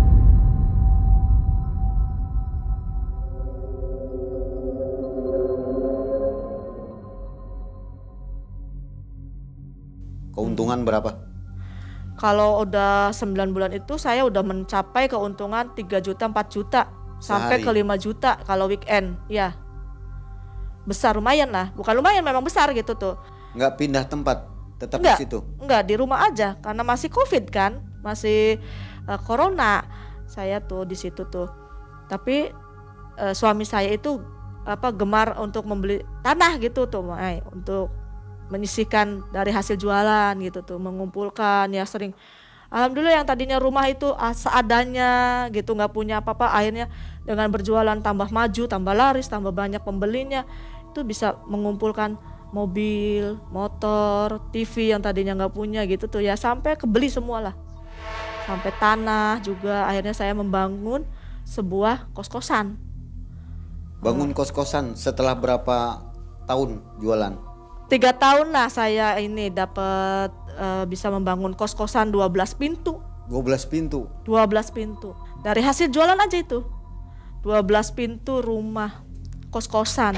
Keuntungan berapa? Kalau udah sembilan bulan itu saya udah mencapai keuntungan tiga juta empat juta sampai Sehari? ke lima juta kalau weekend. Ya. Besar lumayan lah. Bukan lumayan, memang besar gitu tuh. Nggak pindah tempat, tetap Enggak, di situ? enggak, di rumah aja karena masih Covid kan, masih uh, corona. Saya tuh di situ tuh. Tapi uh, suami saya itu apa gemar untuk membeli tanah gitu tuh, Mai, untuk menyisihkan dari hasil jualan gitu tuh, mengumpulkan ya sering. Alhamdulillah yang tadinya rumah itu seadanya gitu, nggak punya apa-apa, akhirnya dengan berjualan tambah maju, tambah laris, tambah banyak pembelinya, itu bisa mengumpulkan mobil, motor, T V yang tadinya nggak punya gitu tuh ya, sampai kebeli semua lah, sampai tanah juga. Akhirnya saya membangun sebuah kos-kosan. Bangun kos-kosan setelah berapa tahun jualan? Tiga tahun lah saya ini dapat uh, bisa membangun kos-kosan dua belas pintu. dua belas pintu? dua belas pintu. Dari hasil jualan aja itu. dua belas pintu rumah kos-kosan.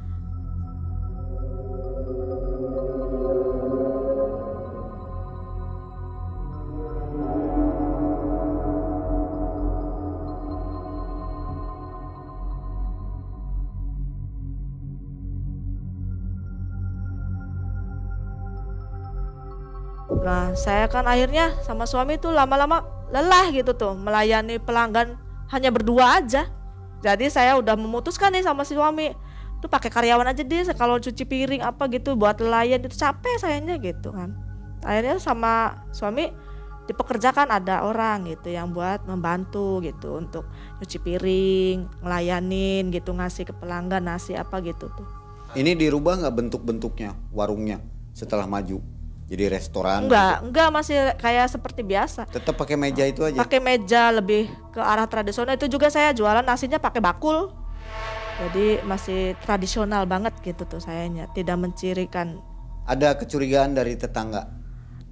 Nah, saya kan akhirnya sama suami tuh lama-lama lelah gitu tuh melayani pelanggan hanya berdua aja. Jadi saya udah memutuskan nih sama si suami, tuh pakai karyawan aja deh kalau cuci piring apa gitu buat nelayan, itu capek sayangnya gitu kan. Akhirnya sama suami dipekerjakan ada orang gitu yang buat membantu gitu untuk cuci piring, ngelayanin gitu, ngasih ke pelanggan nasi apa gitu tuh. Ini dirubah nggak bentuk-bentuknya warungnya setelah maju? Jadi restoran? Enggak, gitu? enggak, masih kayak seperti biasa. Tetap pakai meja itu aja? Pakai meja, lebih ke arah tradisional. Itu juga saya jualan nasinya pakai bakul. Jadi masih tradisional banget gitu tuh sayanya, tidak mencirikan. Ada kecurigaan dari tetangga?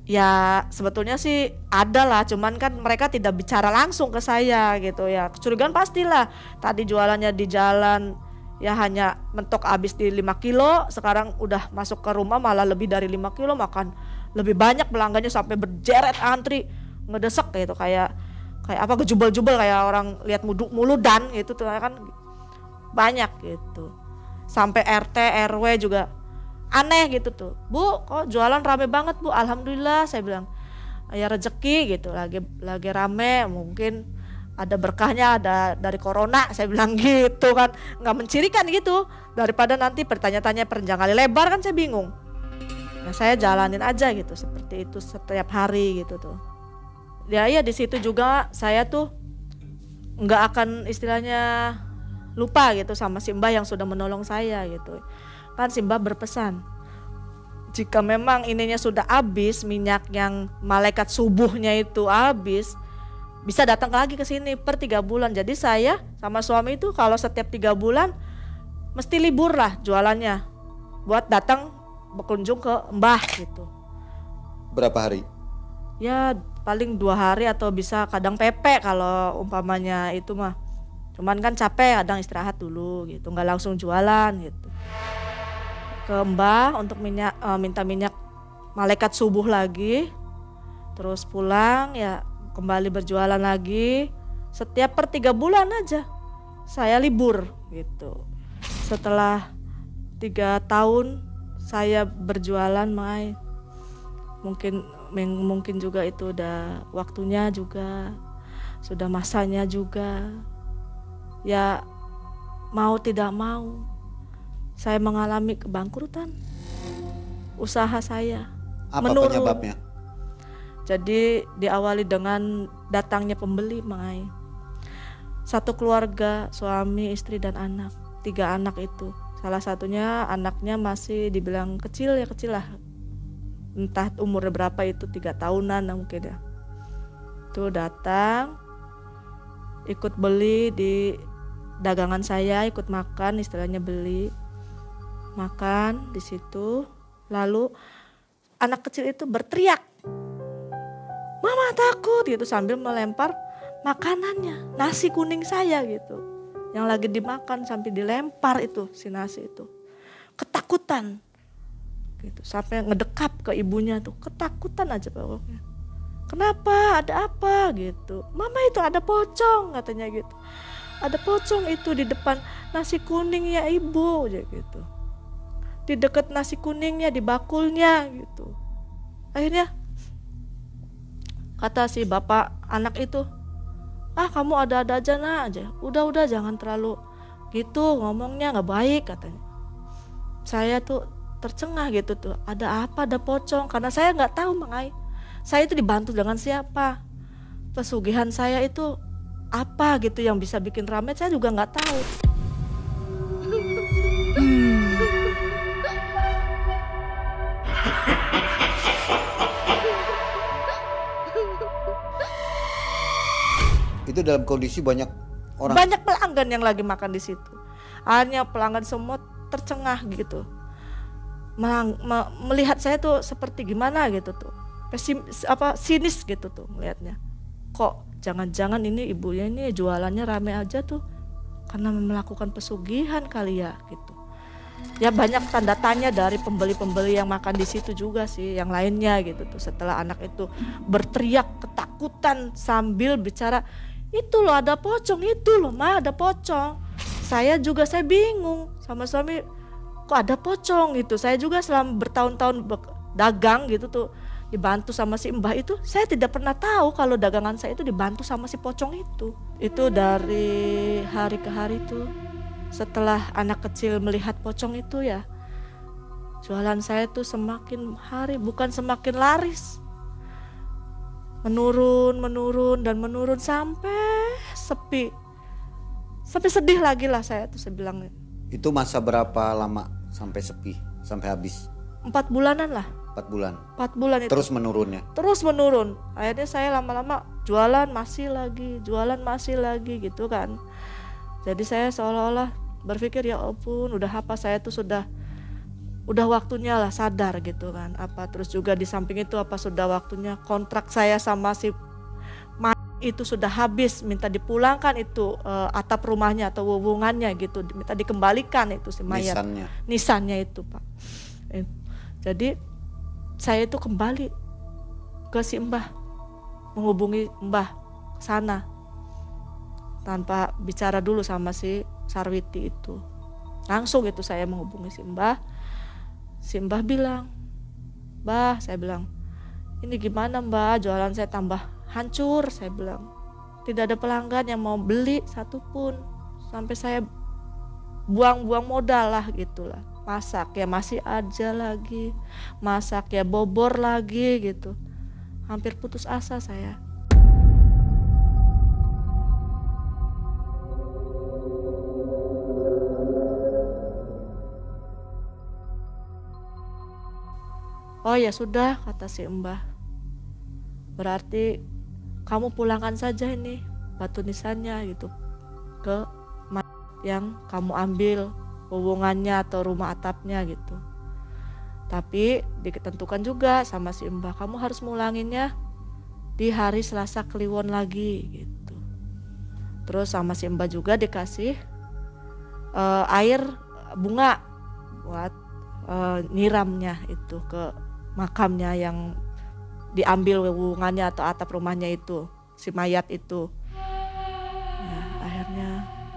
Ya sebetulnya sih ada lah, cuman kan mereka tidak bicara langsung ke saya gitu ya. Kecurigaan pastilah. Tadi jualannya di jalan ya hanya mentok habis di lima kilo, sekarang udah masuk ke rumah malah lebih dari lima kilo, makan lebih banyak, pelanggannya sampai berjeret antri ngedesek gitu, kayak kayak apa gejubel-jubel kayak orang lihat muduk muludan gitu tuh kan, banyak gitu. Sampai R T R W juga aneh gitu tuh, Bu kok jualan rame banget Bu. Alhamdulillah saya bilang, ya rezeki gitu, lagi lagi rame, mungkin ada berkahnya, ada dari corona, saya bilang gitu kan, nggak mencirikan gitu, daripada nanti bertanya-tanya panjang kali lebar kan saya bingung. Nah saya jalanin aja gitu seperti itu setiap hari gitu tuh. Ya iya di situ juga saya tuh nggak akan istilahnya lupa gitu sama si Mbah yang sudah menolong saya gitu. Kan si Mbah berpesan, jika memang ininya sudah habis, minyak yang malaikat subuhnya itu habis, bisa datang lagi ke sini per tiga bulan. Jadi saya sama suami itu kalau setiap tiga bulan mesti libur lah jualannya, buat datang berkunjung ke Mbah gitu. Berapa hari? Ya paling dua hari atau bisa kadang pepe kalau umpamanya itu mah. Cuman kan capek, kadang istirahat dulu gitu, nggak langsung jualan gitu. Ke Mbah untuk minyak, e, minta minyak malaikat subuh lagi, terus pulang ya kembali berjualan lagi. Setiap per tiga bulan aja saya libur gitu. Setelah tiga tahun saya berjualan, Mai, mungkin mungkin juga itu udah waktunya juga, sudah masanya juga. Ya mau tidak mau saya mengalami kebangkrutan usaha saya. Apa menurun. penyebabnya? Jadi diawali dengan datangnya pembeli, Mai. Satu keluarga, suami, istri dan anak, tiga anak itu. Salah satunya anaknya masih dibilang kecil ya kecil lah, entah umurnya berapa itu, tiga tahunan mungkin ya. Itu datang, ikut beli di dagangan saya, ikut makan, istilahnya beli. Makan di situ, lalu anak kecil itu berteriak, "Mama takut," gitu sambil melempar makanannya, nasi kuning saya gitu, yang lagi dimakan sampai dilempar itu si nasi itu. Ketakutan, gitu sampai ngedekap ke ibunya tuh, ketakutan aja pokoknya. "Kenapa? Ada apa?" gitu. "Mama itu ada pocong," katanya gitu. "Ada pocong itu di depan nasi kuning ya ibu," aja gitu. Di dekat nasi kuningnya, di bakulnya gitu. Akhirnya kata si bapak anak itu, "Ah kamu ada-ada aja nah aja, udah-udah jangan terlalu gitu ngomongnya, nggak baik," katanya. Saya tuh tercengah gitu tuh, ada apa, ada pocong, karena saya nggak tahu Mang Ai. Saya itu dibantu dengan siapa, pesugihan saya itu apa gitu yang bisa bikin ramai, saya juga nggak tahu. Itu dalam kondisi banyak orang. Banyak pelanggan yang lagi makan di situ. Akhirnya pelanggan semua tercengah gitu. Melang, me, melihat saya tuh seperti gimana gitu tuh. Pesim, apa sinis gitu tuh melihatnya. Kok jangan-jangan ini ibunya ini jualannya rame aja tuh karena melakukan pesugihan kali ya gitu. Ya banyak tanda tanya dari pembeli-pembeli yang makan di situ juga sih, yang lainnya gitu tuh. Setelah anak itu berteriak ketakutan sambil bicara, "Itu loh ada pocong, itu loh Ma ada pocong." Saya juga saya bingung sama suami, kok ada pocong gitu. Saya juga selama bertahun-tahun dagang gitu tuh dibantu sama si Mbah itu, saya tidak pernah tahu kalau dagangan saya itu dibantu sama si pocong itu. Itu dari hari ke hari tuh. Setelah anak kecil melihat pocong itu ya, jualan saya tuh semakin hari bukan semakin laris, menurun, menurun dan menurun sampai sepi, sampai sedih lagi lah saya tuh, saya bilang. Itu masa berapa lama sampai sepi, sampai habis? Empat bulanan lah. Empat bulan. Empat bulan itu. Terus menurunnya. Terus menurun. Akhirnya saya lama-lama jualan masih lagi, jualan masih lagi gitu kan. Jadi saya seolah-olah berpikir ya ampun, udah apa saya tuh sudah udah waktunya lah sadar gitu kan. Apa terus juga di samping itu apa sudah waktunya kontrak saya sama si mayat itu sudah habis, minta dipulangkan itu uh, atap rumahnya atau hubungannya gitu, minta dikembalikan itu si mayat. Nisannya. Nisannya itu Pak. Eh, Jadi saya itu kembali ke si Mbah, menghubungi Mbah ke sana tanpa bicara dulu sama si Sarwiti itu. Langsung itu saya menghubungi si Mbah. Si Mbah bilang, "Mbah," saya bilang, "ini gimana Mbah, jualan saya tambah hancur," saya bilang. "Tidak ada pelanggan yang mau beli satupun. Sampai saya buang-buang modal lah gitulah. Masak ya masih aja lagi, masak ya bobor lagi gitu. Hampir putus asa saya." "Oh ya sudah," kata si Mbah. "Berarti kamu pulangkan saja ini batu nisannya gitu ke mayat yang kamu ambil hubungannya atau rumah atapnya gitu. Tapi ditentukan juga sama si Mbah, kamu harus ngulanginnya di hari Selasa Kliwon lagi gitu." Terus sama si Mbah juga dikasih uh, air bunga buat uh, nyiramnya itu ke makamnya yang diambil hubungannya atau atap rumahnya itu, si mayat itu. Nah, akhirnya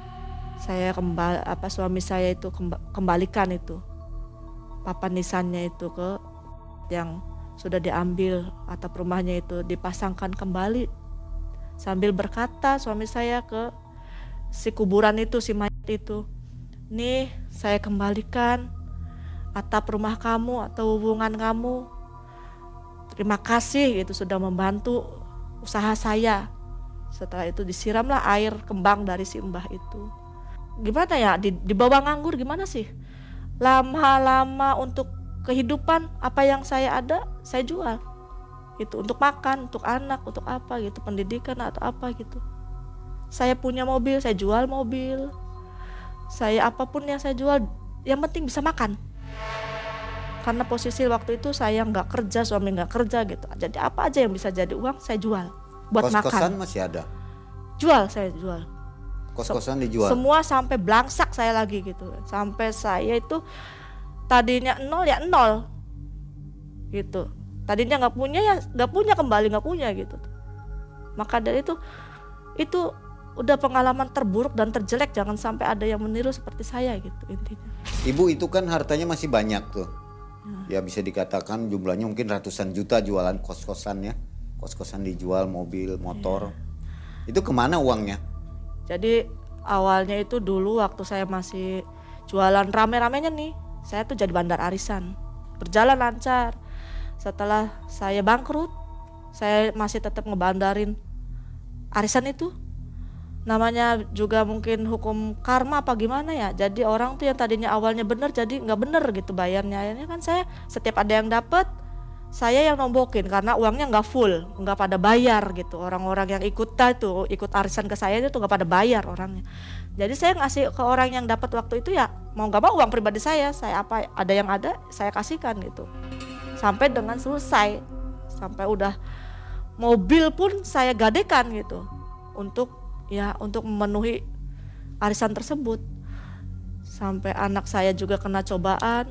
saya kembali apa suami saya itu kembalikan itu papan nisannya itu ke yang sudah diambil atap rumahnya itu, dipasangkan kembali sambil berkata suami saya ke si kuburan itu, si mayat itu, "Nih saya kembalikan atap rumah kamu atau hubungan kamu. Terima kasih itu sudah membantu usaha saya." Setelah itu disiramlah air kembang dari si Mbah itu. Gimana ya, di, di bawah nganggur gimana sih? Lama-lama untuk kehidupan apa yang saya ada saya jual. Itu untuk makan, untuk anak, untuk apa gitu, pendidikan atau apa gitu. Saya punya mobil, saya jual mobil. Saya apapun yang saya jual, yang penting bisa makan. Karena posisi waktu itu saya nggak kerja, suami nggak kerja gitu. Jadi apa aja yang bisa jadi uang saya jual buat Kos-kosan makan. Kos-kosan masih ada? Jual, saya jual. Kos-kosan dijual? Semua sampai belangsak saya lagi gitu. Sampai saya itu tadinya nol ya nol gitu. Tadinya nggak punya ya nggak punya, kembali nggak punya gitu. Maka dari itu itu udah pengalaman terburuk dan terjelek, jangan sampai ada yang meniru seperti saya gitu intinya. Ibu itu kan hartanya masih banyak tuh. Ya bisa dikatakan jumlahnya mungkin ratusan juta jualan kos-kosan ya. Kos-kosan dijual, mobil, motor. Ya. Itu kemana uangnya? Jadi awalnya itu dulu waktu saya masih jualan rame-ramenya nih, saya tuh jadi bandar arisan. Berjalan lancar. Setelah saya bangkrut, saya masih tetap ngebandarin arisan itu. Namanya juga mungkin hukum karma apa gimana ya. Jadi orang tuh yang tadinya awalnya bener jadi nggak bener gitu bayarnya. Akhirnya kan saya setiap ada yang dapat, saya yang nombokin karena uangnya nggak full, nggak pada bayar gitu. Orang-orang yang ikut tuh ikut arisan ke saya itu nggak pada bayar orangnya. Jadi saya ngasih ke orang yang dapat waktu itu ya mau nggak mau uang pribadi saya, saya apa ada yang ada saya kasihkan gitu. Sampai dengan selesai, sampai udah mobil pun saya gadekan gitu untuk ya untuk memenuhi arisan tersebut. Sampai anak saya juga kena cobaan,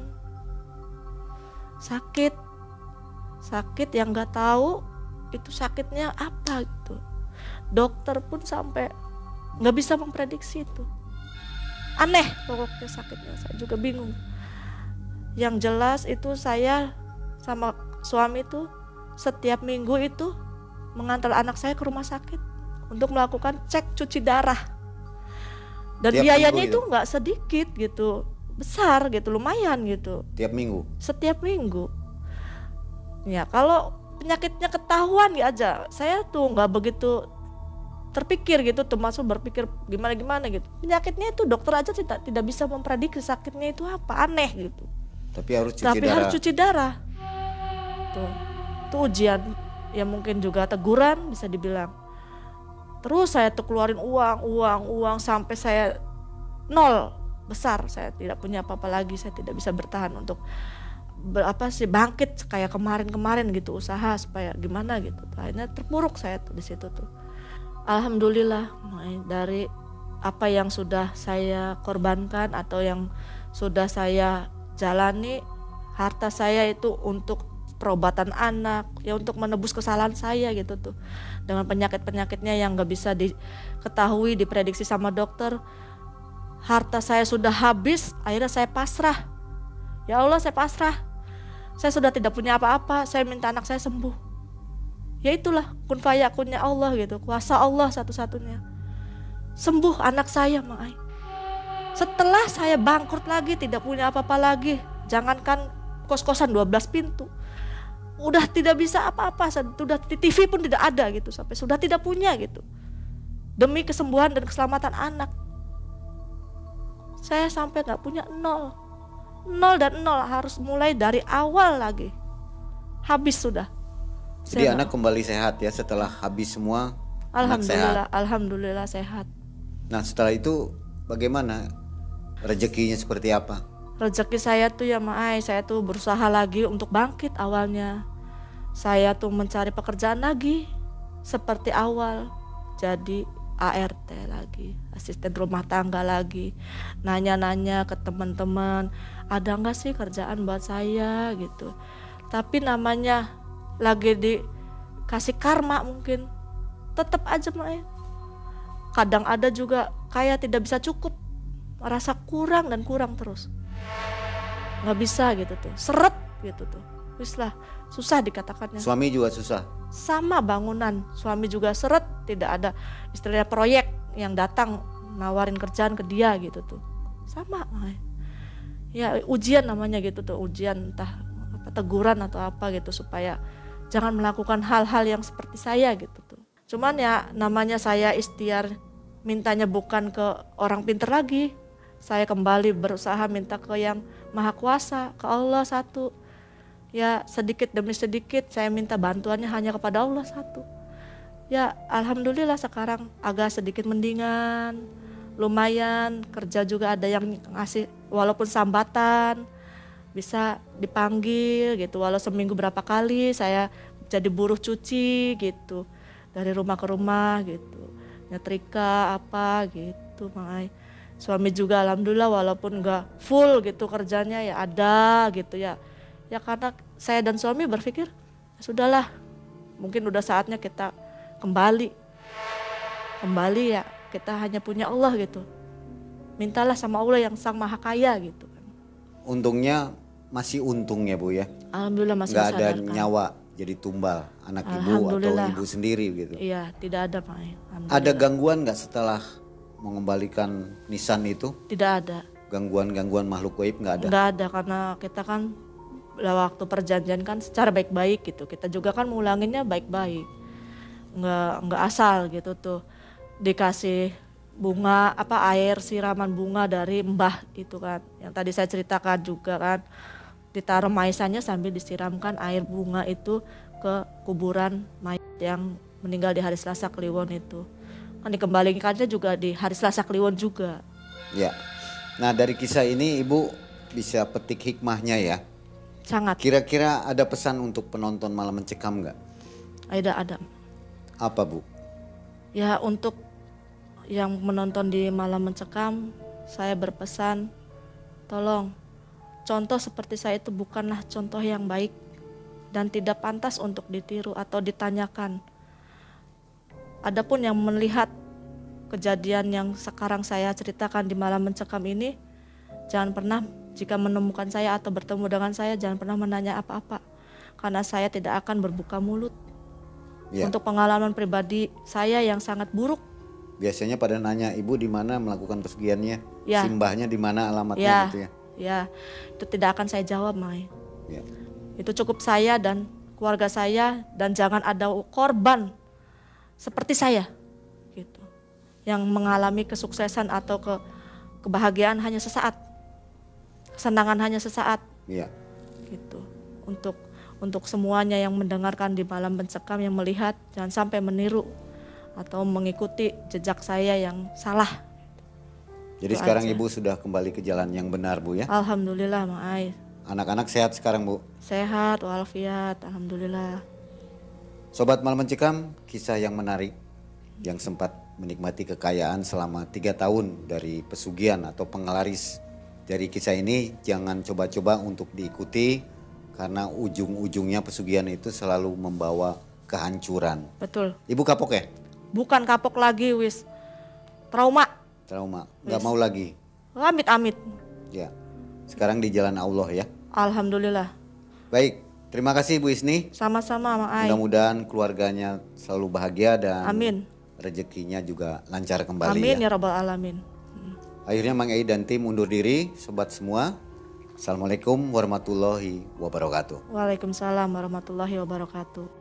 sakit, sakit yang nggak tahu itu sakitnya apa gitu. Dokter pun sampai nggak bisa memprediksi itu. Aneh pokoknya sakitnya, saya juga bingung. Yang jelas itu saya sama suami itu setiap minggu itu mengantar anak saya ke rumah sakit untuk melakukan cek cuci darah. Dan tiap biayanya itu nggak sedikit gitu, besar gitu, lumayan gitu. Tiap minggu? Setiap minggu. Ya kalau penyakitnya ketahuan ya aja, saya tuh nggak begitu terpikir gitu, termasuk berpikir gimana-gimana gitu. Penyakitnya itu dokter aja tidak tidak bisa memprediksi sakitnya itu apa, aneh gitu. Tapi harus cuci Tapi darah. harus cuci darah. Tuh, tuh ujian ya mungkin juga teguran bisa dibilang. Terus saya tuh keluarin uang, uang, uang sampai saya nol, besar, saya tidak punya apa-apa lagi, saya tidak bisa bertahan untuk ber, apa sih bangkit kayak kemarin-kemarin gitu, usaha supaya gimana gitu. Akhirnya terpuruk saya tuh di situ tuh. Alhamdulillah dari apa yang sudah saya korbankan atau yang sudah saya jalani, harta saya itu untuk perobatan anak, ya untuk menebus kesalahan saya gitu tuh. Dengan penyakit-penyakitnya yang gak bisa diketahui, diprediksi sama dokter. Harta saya sudah habis, akhirnya saya pasrah. Ya Allah, saya pasrah. Saya sudah tidak punya apa-apa, saya minta anak saya sembuh. Ya itulah kun fayakunnya Allah gitu, kuasa Allah satu-satunya. Sembuh anak saya, Maai. Setelah saya bangkrut lagi, tidak punya apa-apa lagi, jangankan kos-kosan dua belas pintu, udah tidak bisa apa-apa, sudah T V pun tidak ada gitu, sampai sudah tidak punya gitu. Demi kesembuhan dan keselamatan anak, saya sampai nggak punya nol, nol dan nol, harus mulai dari awal lagi. Habis sudah. Jadi Saya anak gak... kembali sehat ya setelah habis semua. Alhamdulillah, anak sehat. alhamdulillah sehat. Nah setelah itu bagaimana rezekinya, seperti apa? Rezeki saya tuh ya Maai, saya tuh berusaha lagi untuk bangkit awalnya. Saya tuh mencari pekerjaan lagi seperti awal, jadi A R T lagi, asisten rumah tangga lagi. Nanya-nanya ke teman-teman, ada nggak sih kerjaan buat saya gitu. Tapi namanya lagi dikasih karma mungkin, tetap aja Maai. Kadang ada juga kayak tidak bisa cukup, merasa kurang dan kurang terus. Nggak bisa gitu tuh, seret gitu tuh, wis lah, susah dikatakannya. Suami juga susah? Sama bangunan, suami juga seret, tidak ada istilahnya proyek yang datang nawarin kerjaan ke dia gitu tuh, sama. Ya ujian namanya gitu tuh, ujian entah apa, teguran atau apa gitu, supaya jangan melakukan hal-hal yang seperti saya gitu tuh. Cuman ya namanya saya ikhtiar, mintanya bukan ke orang pinter lagi. Saya kembali berusaha minta ke yang Maha Kuasa, ke Allah satu. Ya sedikit demi sedikit saya minta bantuannya hanya kepada Allah satu. Ya alhamdulillah sekarang agak sedikit mendingan, lumayan, kerja juga ada yang ngasih walaupun sambatan, bisa dipanggil gitu, walau seminggu berapa kali saya jadi buruh cuci gitu, dari rumah ke rumah gitu, nyetrika apa gitu Maai. Suami juga alhamdulillah walaupun enggak full gitu kerjanya, ya ada gitu ya. Ya karena saya dan suami berpikir, ya sudahlah, mungkin udah saatnya kita kembali. Kembali ya, kita hanya punya Allah gitu. Mintalah sama Allah yang Sang Maha Kaya gitu. Untungnya masih untung ya Bu ya. Alhamdulillah masih nggak ada disadarkan. nyawa jadi tumbal anak ibu atau ibu sendiri gitu. Iya, tidak ada Pak. Ada gangguan nggak setelah mengembalikan nisan itu? Tidak ada. Gangguan-gangguan makhluk gaib nggak ada? Nggak ada, karena kita kan waktu perjanjian kan secara baik-baik gitu. Kita juga kan mengulanginnya baik-baik. Nggak nggak asal gitu tuh. Dikasih bunga apa air siraman bunga dari mbah itu kan. Yang tadi saya ceritakan juga kan. Ditaruh maisannya sambil disiramkan air bunga itu ke kuburan mayat yang meninggal di hari Selasa Kliwon itu. Kan dikembalikannya juga di hari Selasa Kliwon juga. Ya. Nah dari kisah ini Ibu bisa petik hikmahnya ya. Sangat. Kira-kira ada pesan untuk penonton Malam Mencekam nggak? Ada ada. Apa Bu? Ya untuk yang menonton di Malam Mencekam, saya berpesan, tolong contoh seperti saya itu bukanlah contoh yang baik dan tidak pantas untuk ditiru atau ditanyakan. Adapun yang melihat kejadian yang sekarang saya ceritakan di Malam Mencekam ini, jangan pernah jika menemukan saya atau bertemu dengan saya, jangan pernah menanya apa-apa, karena saya tidak akan berbuka mulut. Ya. Untuk pengalaman pribadi saya yang sangat buruk. Biasanya pada nanya ibu di mana melakukan pesugihannya, ya. Simbahnya di mana, alamatnya ya. gitu ya. Ya, itu tidak akan saya jawab, Mai. Ya. Itu cukup saya dan keluarga saya, dan jangan ada korban seperti saya gitu, yang mengalami kesuksesan atau ke kebahagiaan hanya sesaat, kesenangan hanya sesaat. Iya. Gitu. Untuk untuk semuanya yang mendengarkan di Malam Mencekam, yang melihat, jangan sampai meniru atau mengikuti jejak saya yang salah. Jadi Itu sekarang aja. Ibu sudah kembali ke jalan yang benar Bu ya. Alhamdulillah Mang Ai. Anak-anak sehat sekarang Bu. Sehat walafiat, alhamdulillah. Sobat Malam Mencekam, kisah yang menarik yang sempat menikmati kekayaan selama tiga tahun dari pesugihan atau penglaris. Dari kisah ini jangan coba-coba untuk diikuti karena ujung-ujungnya pesugihan itu selalu membawa kehancuran. Betul. Ibu kapok ya? Bukan kapok lagi wis. Trauma. Trauma, nggak mau lagi. Amit-amit. Ya, sekarang di jalan Allah ya. Alhamdulillah. Baik, terima kasih Bu Isni. Sama-sama Mang Ai. Mudah-mudahan keluarganya selalu bahagia dan Amin. rezekinya juga lancar kembali Amin ya. ya rabbal alamin. Akhirnya Mang Ei dan tim undur diri, sobat semua. Assalamualaikum warahmatullahi wabarakatuh. Waalaikumsalam warahmatullahi wabarakatuh.